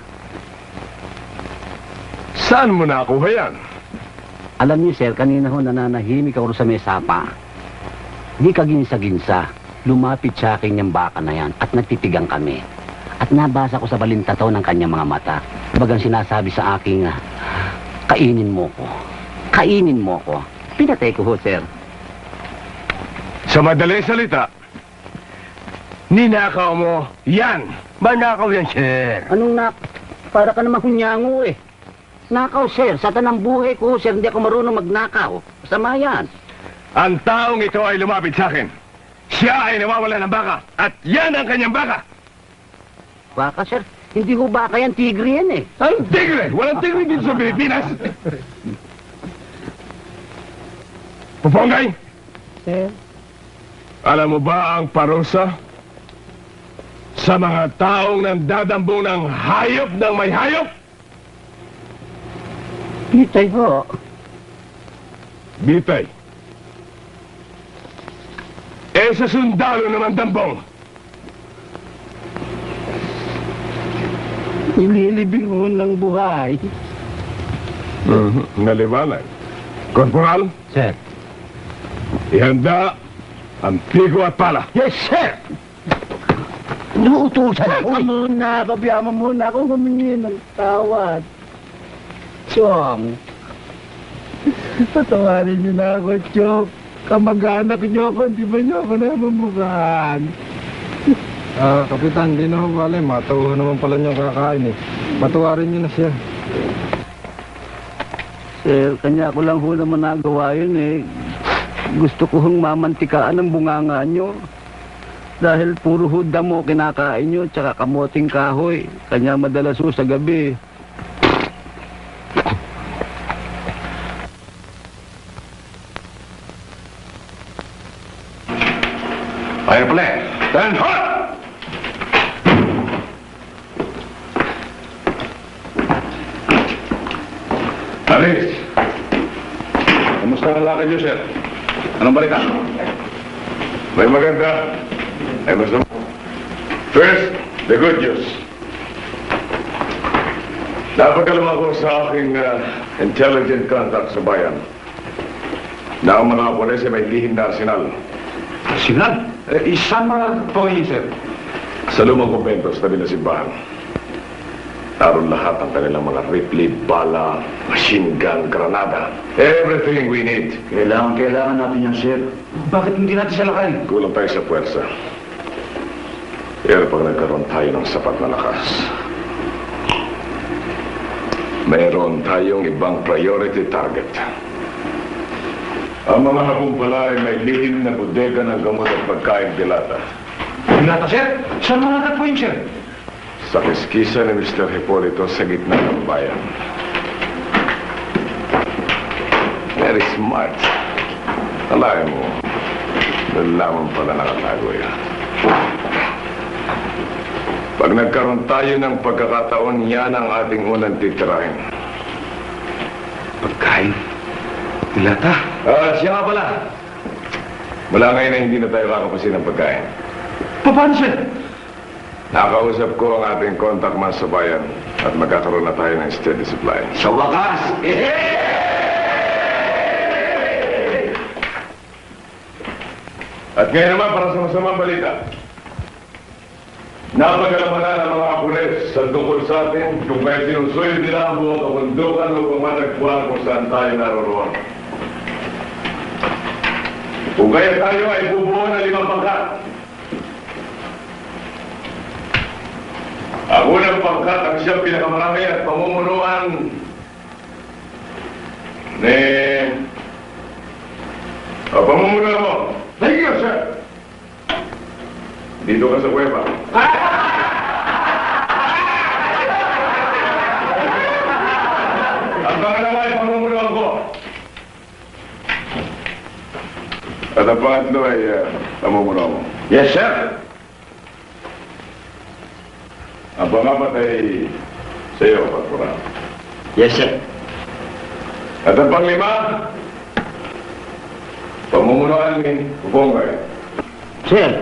Saan mo nakuha yan? Alam niyo, sir, kanina ho nananahimik ako sa may sapa. Di kaginsa-ginsa. Lumapit sa akin yung baka na yan at nagtitigang kami. At nabasa ko sa balintataw ng kanyang mga mata. Bagang sinasabi sa aking, kainin mo ko. Kainin mo ko. Pinatay ko ho, sir. Sa madaling salita, ninakaw mo yan. Manakaw yan, sir. Anong para ka namang hunyango eh. Nakaw, sir. Sa tanang buhay ko, sir, hindi ako marunong magnakaw. Masama yan. Ang taong ito ay lumapit sa akin. Siya ay nawawala ng baka. At yan ang kanyang baka. Baka, sir. Hindi ho baka yan. Tigre yan eh. Ang tigre! Walang tigre dito sa Pilipinas. Pupongay! Sir? Alam mo ba ang parusa sa mga taong nandadambong ng hayop ng may hayop? Bitay ho. Bitay. Eh, sa sundalo naman, Dambong. Inilibing ko ng buhay. Naliwanag. Korporal, Sir. ihanda ang pigo at pala. Yes, sir! Inuutusan ako eh. Muna, pabiyaman muna ako humingi ng tawad. Chong, patawarin niyo na ako, Chong. Kamag-anak niyo ako, di ba niyo ako namamukhaan? Kapitan, di na ako bale. Matauhan naman pala niyang kakain eh. Patawarin niyo na siya. Sir, kanya ko lang ho naman nagawa yun eh. Gusto ko hong mamantikaan ang bunganga nyo. Dahil puro ho damo kinakain nyo, tsaka kamoting kahoy. Kanya madalas ho sa gabi. Fire play. Stand hot! Alis! Kamusta ang lakad niyo, sir? Anong balita? May maganda. Ay gusto mo. First, the good news. Napagalam ako sa aking intelligent contact sa bayan. Na ang mga pulis ay may lihim na arsenal. Sinan? Isang mga po yun, sir. Sa lumang kumpento sa tabi ng simbahan. Naroon lahat ang kanilang mga rifle, bala, machine gun, granada. Everything we need. Kailangan natin yan, sir. Bakit hindi natin siya lakayin? Kulang tayo sa puwersa. Pero pag nagkaroon tayo ng sapat na lakas, mayroon tayong ibang priority target. Ang mga hapong pala ay may lihim na bodega ng gamot at pagkain dilata. Dilata, sir? Saan mga natagpuin, sir? Sa kiskisa ni Mr. Hipolito sa gitna ng bayan. Very smart. Alain mo, doon lamang pala nakatago yan. Pag nagkaroon tayo ng pagkakataon, yan ang ating unang titirahin. Pagkain? Dilata? Siya nga pala. Mula ngayon na hindi na tayo kakapasin ng pagkain. Paano, sir? Nakausap ko ang ating contact man sa bayan at magkakaroon na tayo ng steady supply. Sa wakas! At ngayon naman para sa masamang balita. Napagalaman na ng mga pulis sa tungkol sa atin kung kaya sinusuyo nila ang buong kabundukan upang matagpuan kung saan tayo naroroon. Kung kaya tayo ay bubuo ng 5 pangkat. Ang unang pangkat ang siyang pinakamarami at pamumunuan ni... pamumunuan mo. Thank you, sir. Dito ka sa kuweba. Ang pangalawa ay pamumunuan ko. At ang pangatlo ay pamumunuan mo. Yes, sir. Ang pangapat ay sa iyo, Korporal. Yes, sir. At ang panglima, pamumunuan ni Pupongay. Sir.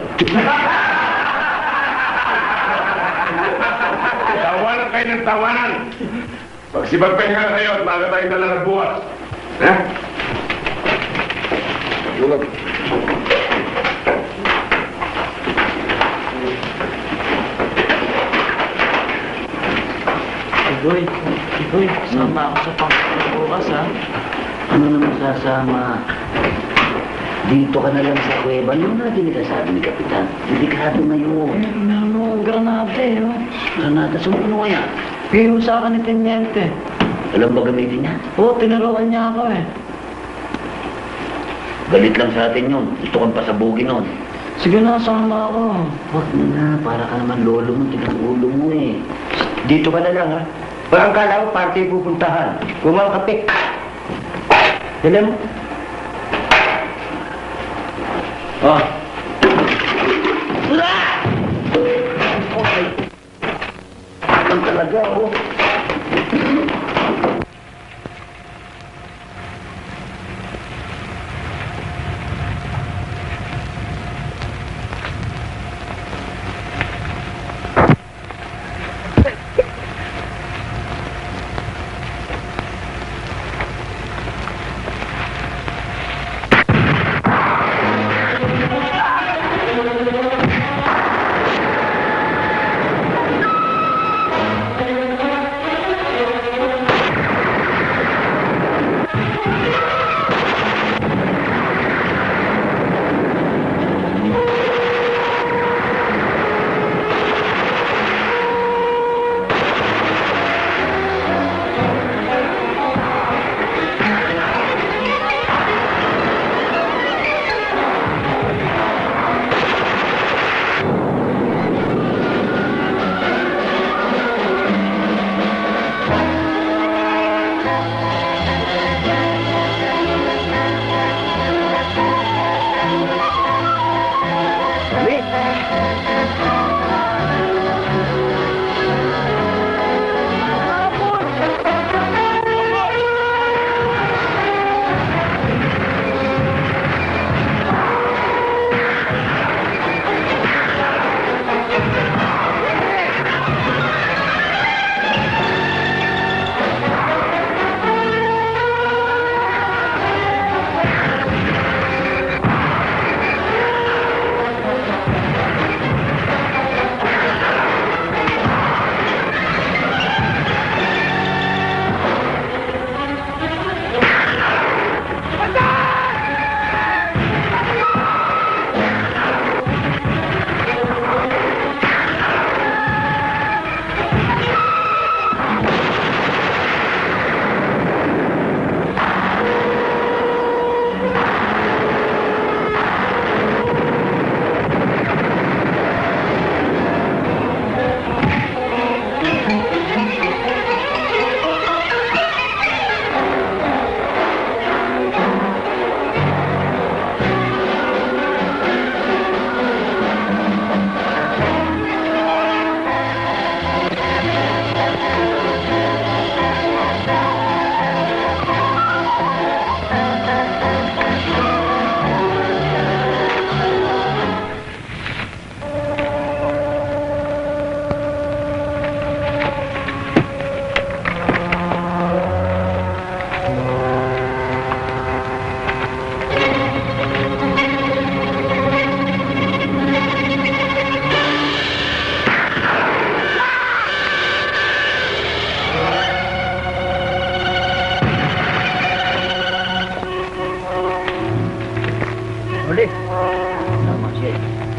Tawanan kayo ng tawanan. Magsipagpahinga na kayo at maaga tayong dala ng buwas. Ha? Tulog. Igoy, sama ako sa pangkat bukas, ha? Ano naman sasama? Dito ka na lang sa kuweba. Ano na sabi ni Kapitan? Delikado na yun. Granada eh, oh. Granada, sumuno kaya? Piho sa akin ni Teniente. Alam ba gamitin niya? Oo, tinaruan niya ako eh. Galit lang sa atin yun. Gusto kang pasabugin nun. Sige na, sama ako. Huwag na, para ka naman lolo mo, tigang ulo mo eh. Dito ka na lang, ha? Parang kala ko party pupuntahan. Kumaw kape. Dala mo. Oh. Ang talaga, oh. Uli. Tama siya.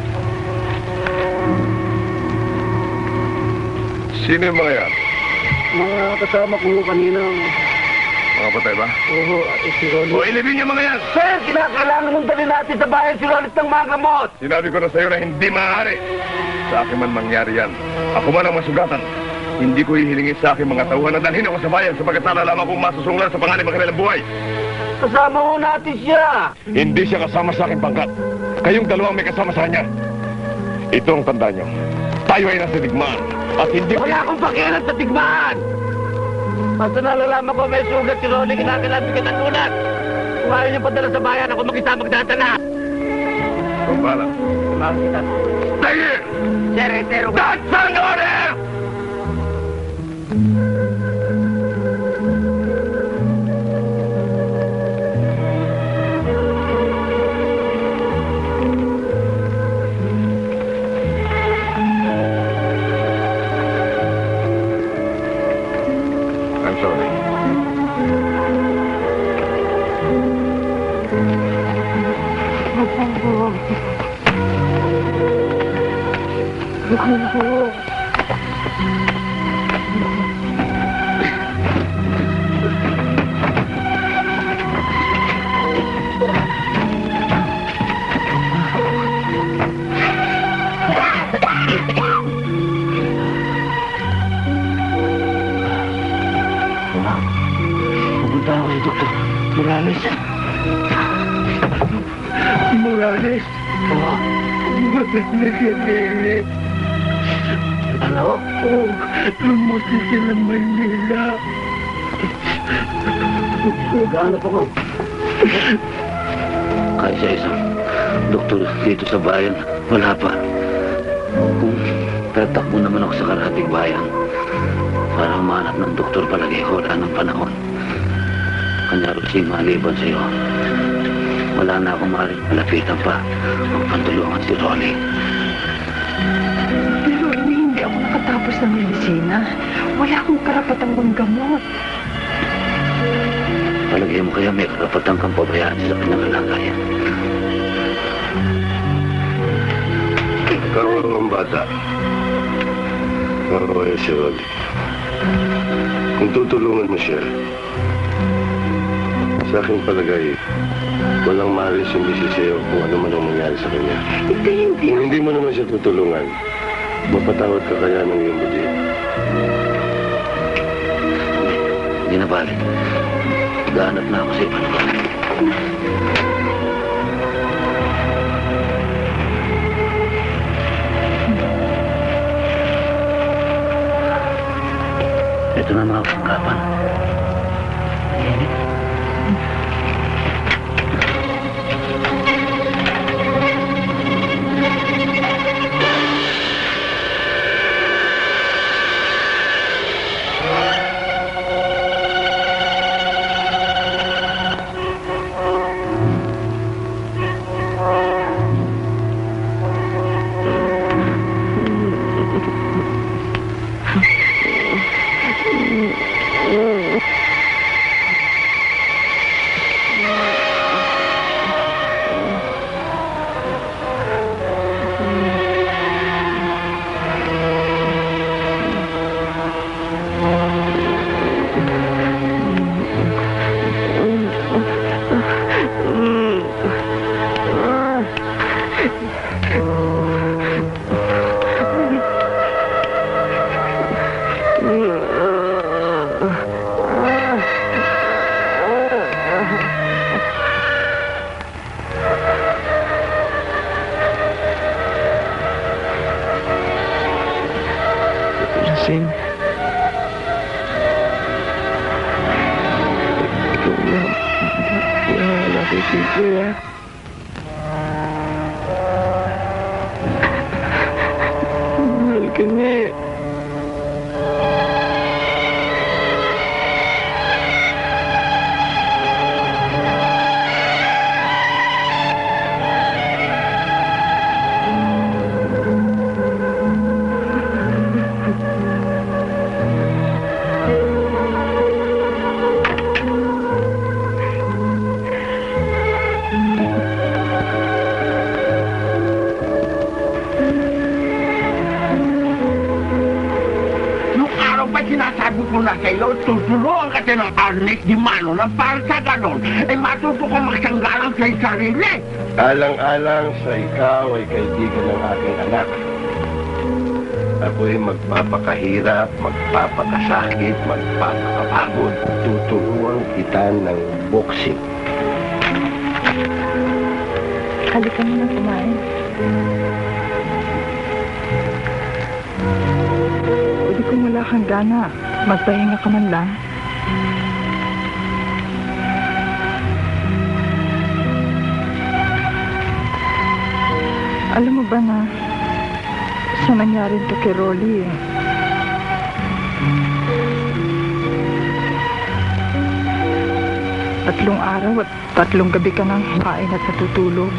Sino yung mga yan? Mga kasama ko kanina. Mga patay ba? Oo, si Rolly. O, ilibing yung mga yan! Sir, kinakailangan mong dalhin natin sa bayan si Rolly ng mga gamot. Sinabi ko na sa'yo na hindi maaari. Sa akin man mangyari yan. Ako man ang masugatan. Hindi ko hihilingin sa akin mga tauhan na dalhin ako sa bayan sapagkat nalalaman kong masusunglan sa panganib ang kanilang buhay. Kasama ho natin siya. Hindi siya kasama sa aking pangkat. Kayong dalawang may kasama sa kanya. Ito ang tanda nyo. Tayo ay nasa digmaan. At hindi... Wala akong pakialam sa tigmaan. Basta nalalaman ko may sugat si Rolly, kinakailangan ka ng ulat. Kung ayaw niyo padala sa bayan, ako mag-isa magdadala. Kung bala. Tumawag kita. Stay here! Sir, etero ka. That's an order! I'm sorry. Pupunta ako kay Dr. Morales. Morales? Oo. Morales. Ano? Oo. Lumuti sila ng Maynila. Gaano pa ko? Kahit sa isang doktor dito sa bayan, wala pa. Kung tatakbo naman ako sa karating bayan, para humanap ng doktor palagi ko, wala ng panahon. Kanya Rosie, maliban sa'yo, wala na akong maaaring malapitan pa ang pantulungan si Rolly. Pero hindi ako nakatapos ng medisina. Wala akong karapatang manggamot. Palagay mo kaya may karapatan kang pabayaan sa pinangalagayan. Karoon ng bata. Karoon si Rolly. Kung tutulungan mo siya, sa aking palagay, walang maalis yung sa'yo kung ano man ang mangyari sa kanya. Hindi. Kung hindi mo naman siya tutulungan, mapatawad ka kaya ng iyong budi. Hindi na balik. Gaanap na ako sa ibang lugar. Ito na mga pangkapan. Lasing. Ikaw na. Nakikita ya. Mahal ka na eh. sinasabi ko na sa iyo, tuturuan ka ng Ernest Di Mano na para sa ganon, ay matuto ka magsanggalang sa sarili. Alang-alang sa ikaw ay kaibigan ng aking anak. Ako'y magpapakahirap, magpapakasakit, magpapakapagod. Tuturuan kita ng boxing. Halika mo na kumain. Pwede kung wala kang gana, magpahinga ka man lang. Alam mo ba na sa nangyari ito kay Rolly eh? Tatlong araw at 3 gabi ka nang kain at natutulog.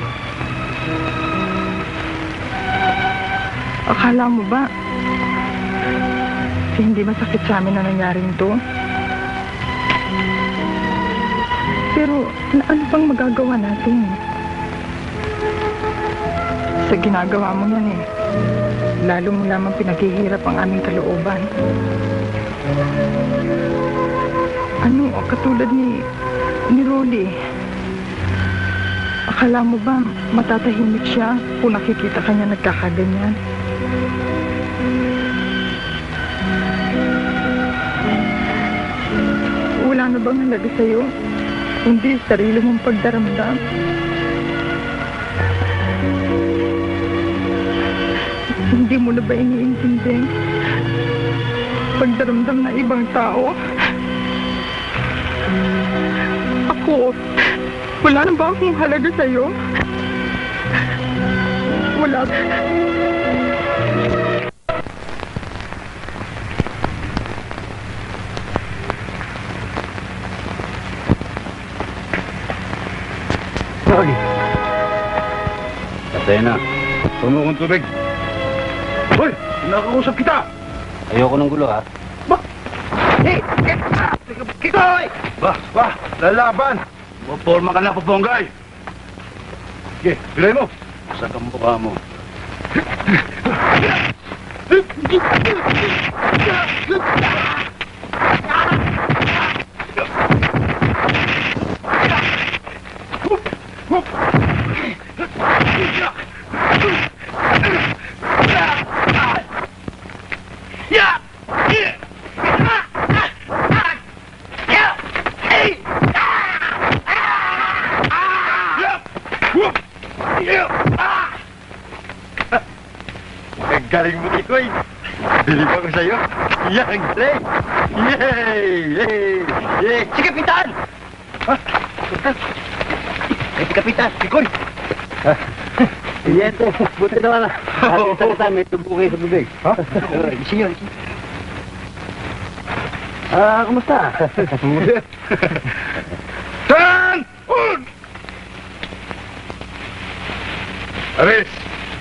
Akala mo ba hindi masakit sa amin na nangyari ito? Pero ano pang magagawa natin? Sa ginagawa mo yan eh, lalo mo lamang pinaghihirap ang aming kalooban. Ano, katulad ni Rolly. Akala mo ba matatahimik siya kung nakikita ka niya nagkakaganyan? Wala na bang halaga sa'yo? Hindi sarili mong pagdaramdam. Hindi mo na ba iniintindi pagdaramdam ng ibang tao? Ako, wala na ba akong halaga sa'yo? Wala. Rolly. Patay na. Huwag mo kong tubig. Hoy! Nakakausap kita! Ayoko ng gulo, ha? Hey! Kikoy! Lalaban! Forma ka na, Poponggay! Sige, bilay mo! Sa kamukha mo. Galing mo, Kikoy! Bilib ako sa'yo! Yan, galing! Yay! Yay! Yay! Si Kapitan! Si Kapitan! Kikoy! Yes, buti naman na. Ating salita, may tubo kayo sa bibig. Ha? Senyor. Kumusta? Stand! On! Aris!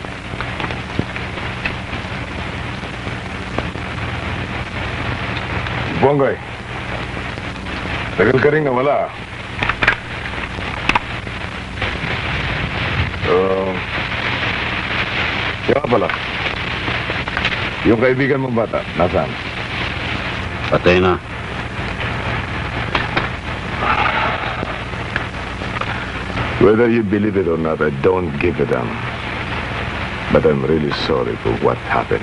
Bonggay, tagal ka rin nawala. Kaya pala, yung kaibigan mong bata, nasaan? Patay na. Whether you believe it or not, I don't give a damn. But I'm really sorry for what happened.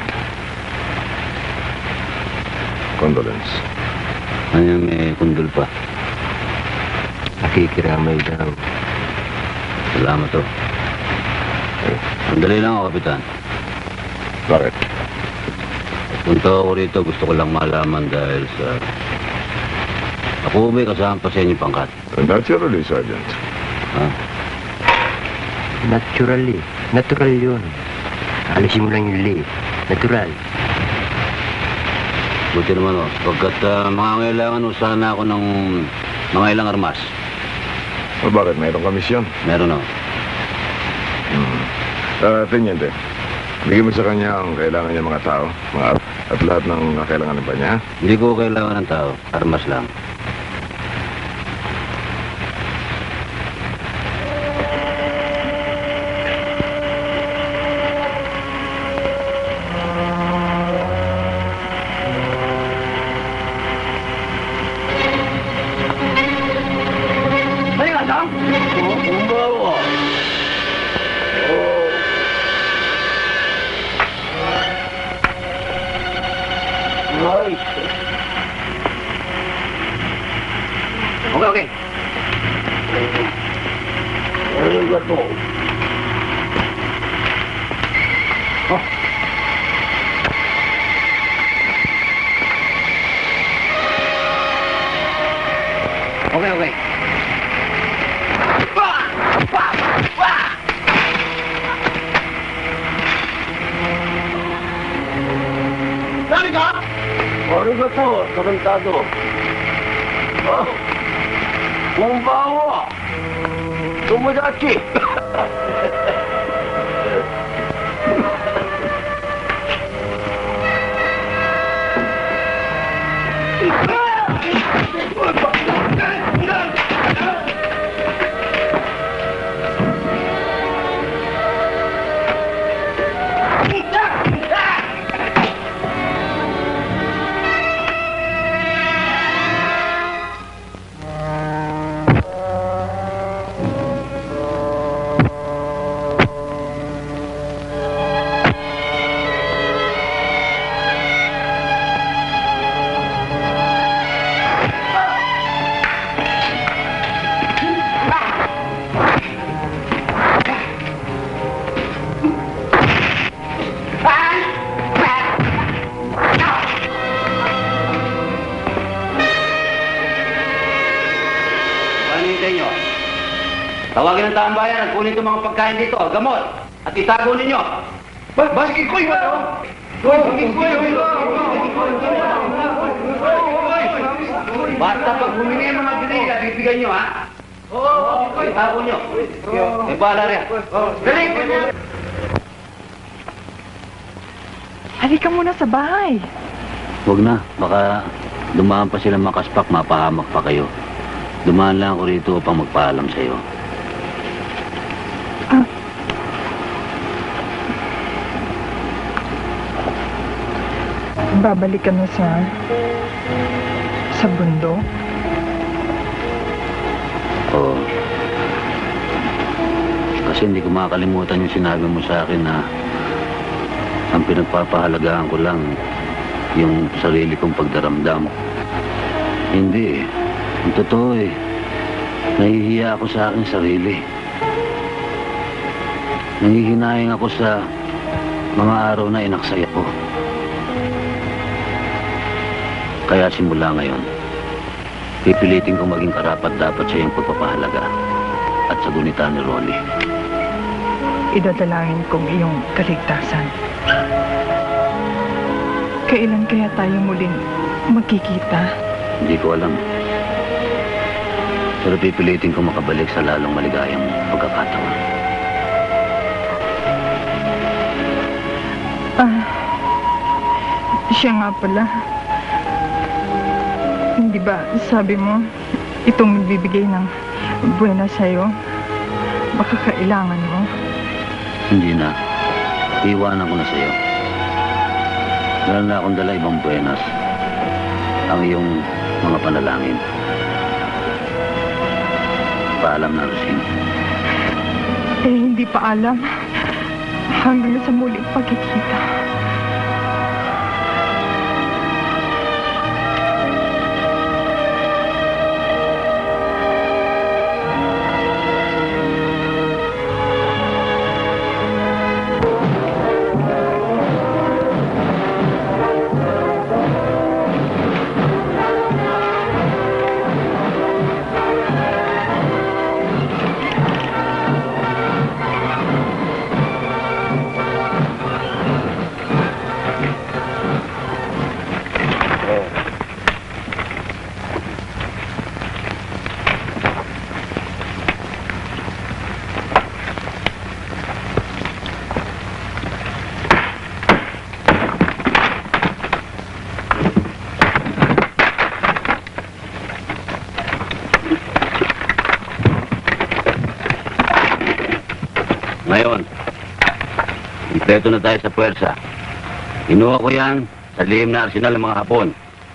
Condolence. Ano may kundol pa? Nakikiramay daw. Salamat to. Sandali lang ako, Kapitan. Bakit? Punta ako rito, gusto ko lang malaman dahil sa... Ako may kasama pa sa inyo pangkat. Naturally, Sergeant. Ha? Naturally. Natural yun. Alisin mo lang yung li. Natural. Buti naman o, pagkat mangangailangan sana ako ng mga ilang armas. O bakit? Mayroong komisyon? Meron o. Teniente, bigyan mo sa kanya ang kailangan niya mga tao, at lahat ng kailangan pa niya. Hindi ko kailangan ng tao, armas lang. Arigato. Okay. Arigato, tarantado. Konbanwa. Tomodachi. Tawagin ang taong bayan at kunin itong mga pagkain dito, gamot, at itago ninyo. Bakit ko yun? Basta pag humingi ang mga giniga, bibigyan nyo, ha? Oo. Itago nyo. May bahala rin. Dali! Halika muna sa bahay. Huwag na, baka dumaan pa sila makaspak, mapahamak pa kayo. Dumaan lang ako rito upang magpaalam sa'yo. Babalik ka na sa bundok? Oo. Kasi hindi ko makakalimutan yung sinabi mo sa akin na ang pinagpapahalagaan ko lang yung sarili kong pagdaramdam. Hindi eh. Ang totoo eh. Nahihiya ako sa aking sarili. Nangihinayang ako sa mga araw na inaksaya ko. Kaya simula ngayon, pipilitin kong maging karapat-dapat sa iyong pagpapahalaga at sa gunita ni Rolly. Idadalangin kong iyong kaligtasan. Kailan kaya tayo muling magkikita? Hindi ko alam. Pero pipilitin kong makabalik sa lalong maligayang pagkakataon. Siya nga pala. Hindi ba sabi mo, itong magbibigay ng buwena sa'yo, baka kailangan mo? Hindi na. Iwanan ko na sa'yo. Meron na akong dala ibang buwenas. Ang iyong mga panalangin. Paalam na, Rosine. Hindi pa alam. Hanggang sa muling pagkikita. Ngayon, kompleto na tayo sa puwersa. Kinuha ko yan sa lihim na arsenal ng mga Hapon.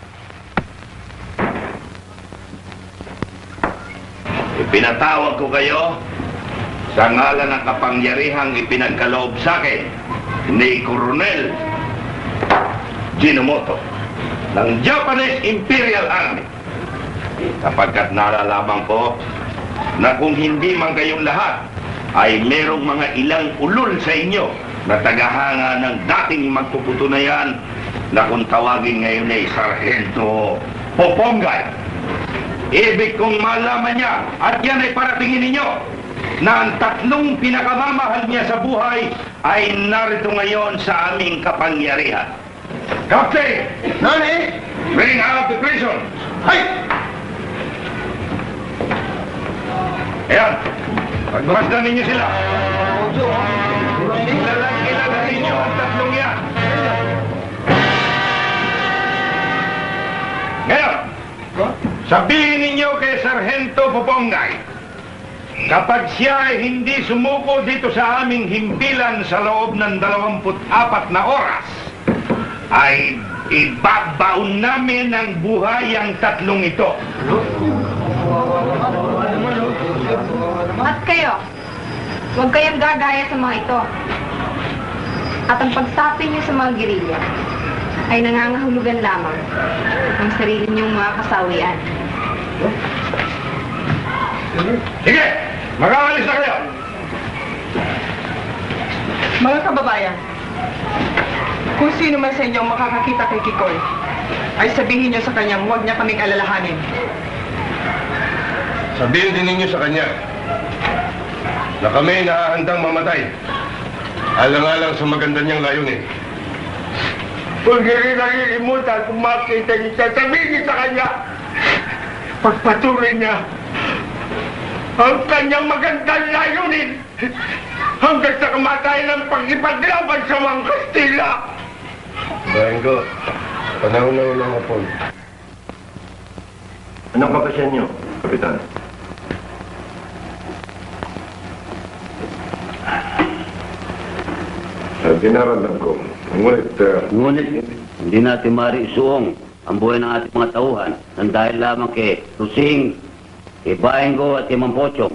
Ipinatawag ko kayo sa ngalan ng kapangyarihang ipinagkaloob sa akin ni Coronel Jinomoto ng Japanese Imperial Army. Sapagkat nalalaman ko na kung hindi man kayong lahat ay merong mga ilang ulol sa inyo na tagahanga ng dating magpuputo na yan na kung tawagin ngayon ay Sargento Popongay. Ibig kong malaman niya at yan ay paratingin ninyo na ang tatlong pinakamamahal niya sa buhay ay narito ngayon sa aming kapangyarihan. Captain! Nani? Bring out the prison! Hay! Ayan, pagmasdan ninyo sila. Kilala ninyo ang tatlong yan. Ngayon, sabihin ninyo kay Sargento Popongay, kapag siya ay hindi sumuko dito sa aming himpilan sa loob ng 24 na oras, ay ibabaon namin ang buhay ang tatlong ito. At kayo, huwag kayong gagaya sa mga ito. At ang pagsapin niyo sa mga gerilya ay nangangahulugan lamang ng sarili niyong mga kasawian. Sige, mag-aalis na kayo. Mga kababayan, kung sino man sa inyo ang makakakita kay Kikoy, ay sabihin niyo sa kanyang huwag niya kaming alalahanin. Sabihin din ninyo sa kanya na kami naahandang mamatay. Alang-alang sa maganda niyang layunin. Kung hindi nakikilimutan kung makita niyo siya, sabihin sa kanya, pagpatuloy niya ang kanyang magandang layunin hanggang sa kamatayan ng pag-ipaglaban sa mga Kastila. Bayan ko, panahon na ulang hapon. Anong kapasyan niyo, Kapitan? Dinaramdam ko. Ngunit, hindi natin maaari isuong ang buhay ng ating mga tauhan nang dahil lamang kay Rusing, kay Baengo at kay Mampochong.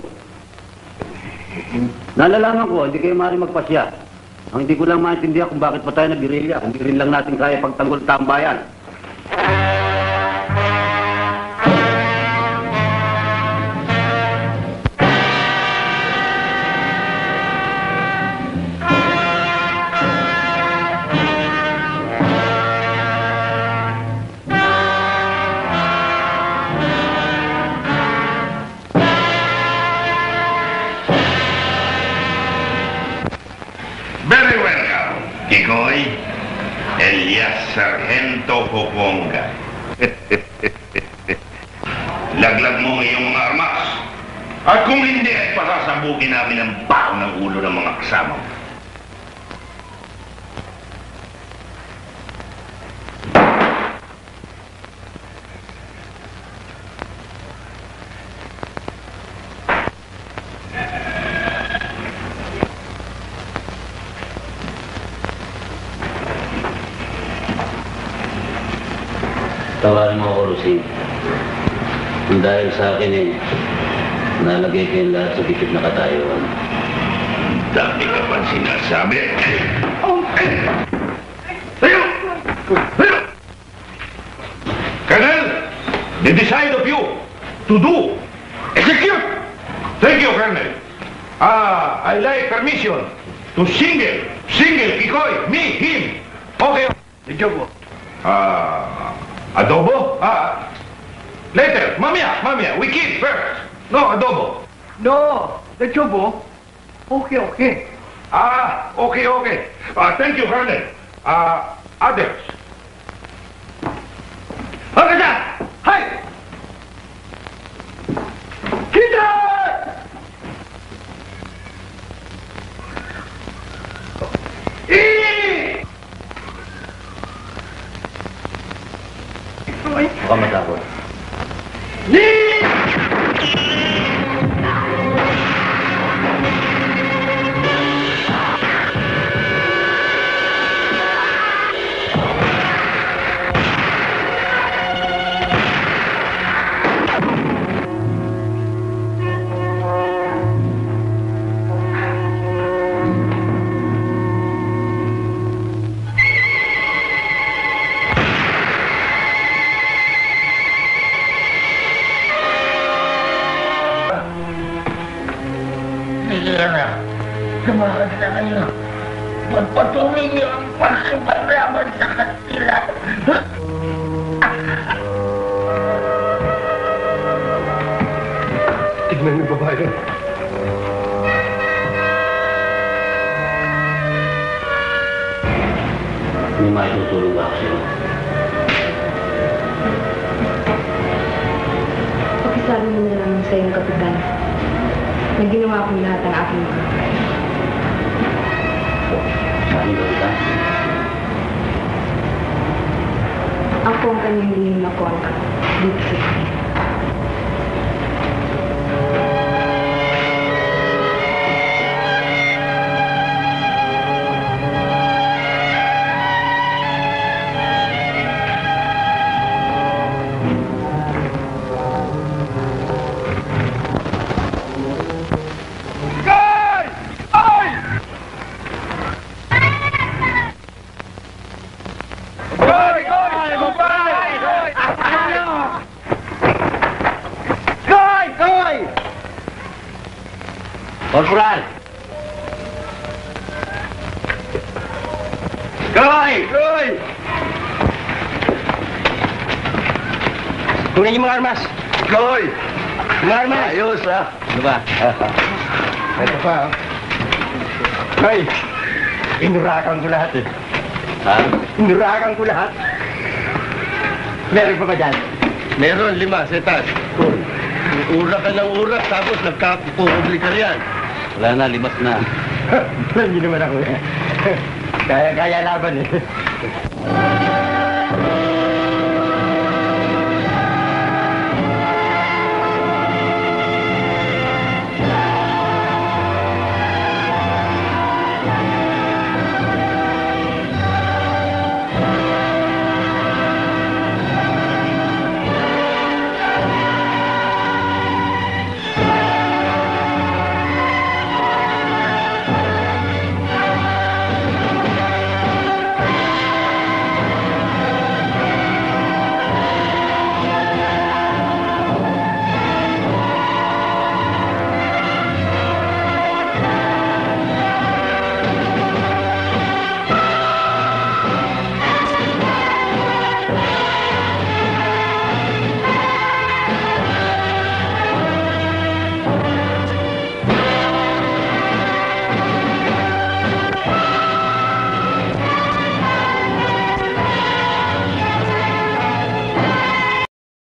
Nalalaman ko, hindi kayo maaari magpasya. Ang hindi ko lang maintindihan kung bakit pa tayo nag-guerrilla, kung hindi rin lang natin kaya pagtanggol ang tambayan. Very well, Kikoy, Elias Sargento Popongay. Laglag mo ang iyong mga armas. At kung hindi, ay pasasabugin namin ang baho ng ulo ng mga kasama mo. Tawarin mo ako, Rusing. Kung dahil sa akin nalagay kayong lahat sa gitip na katayuan. Dami ka pa sinasabi. Tayo! Tayo! Colonel, the decide of you to do, execute! Thank you, Colonel. I like permission to single Kikoy, me, him. Okay. The job. Adobo? Later. Mamaya. We kill first. No, adobo. No, the chobo. Okay. Okay. Thank you, Colonel. Others. Hagada! Hai! Kita! Huwag ka matakot. Kaya na, lumakad na kayo. Pagpatuloy niyo ang pakipaglaban sa kanila. Tignan niyo babae. May maitutulong ba ako sa'yo? Pakisabi mo na lang sa iyong kapitan na ginawa ko lahat ng aking makakaya. Saan ba kita? Ako ang kanyang lihim na kontra dito sa akin. Corporal! Goy! Goy! Kunin niyo mga armas. Goy! Mga armas. Ayos, ha? Ano ba? Ito pa, ha? Goy! Inurakan ko lahat eh. Ha? Inurakan ko lahat. Meron pa ba dyan? Meron 5 sa taas. Urak ka ng urak, tapos nagkakukubli ka riyan. Wala na, limas na. Hindi naman ako eh. Kaya laban eh.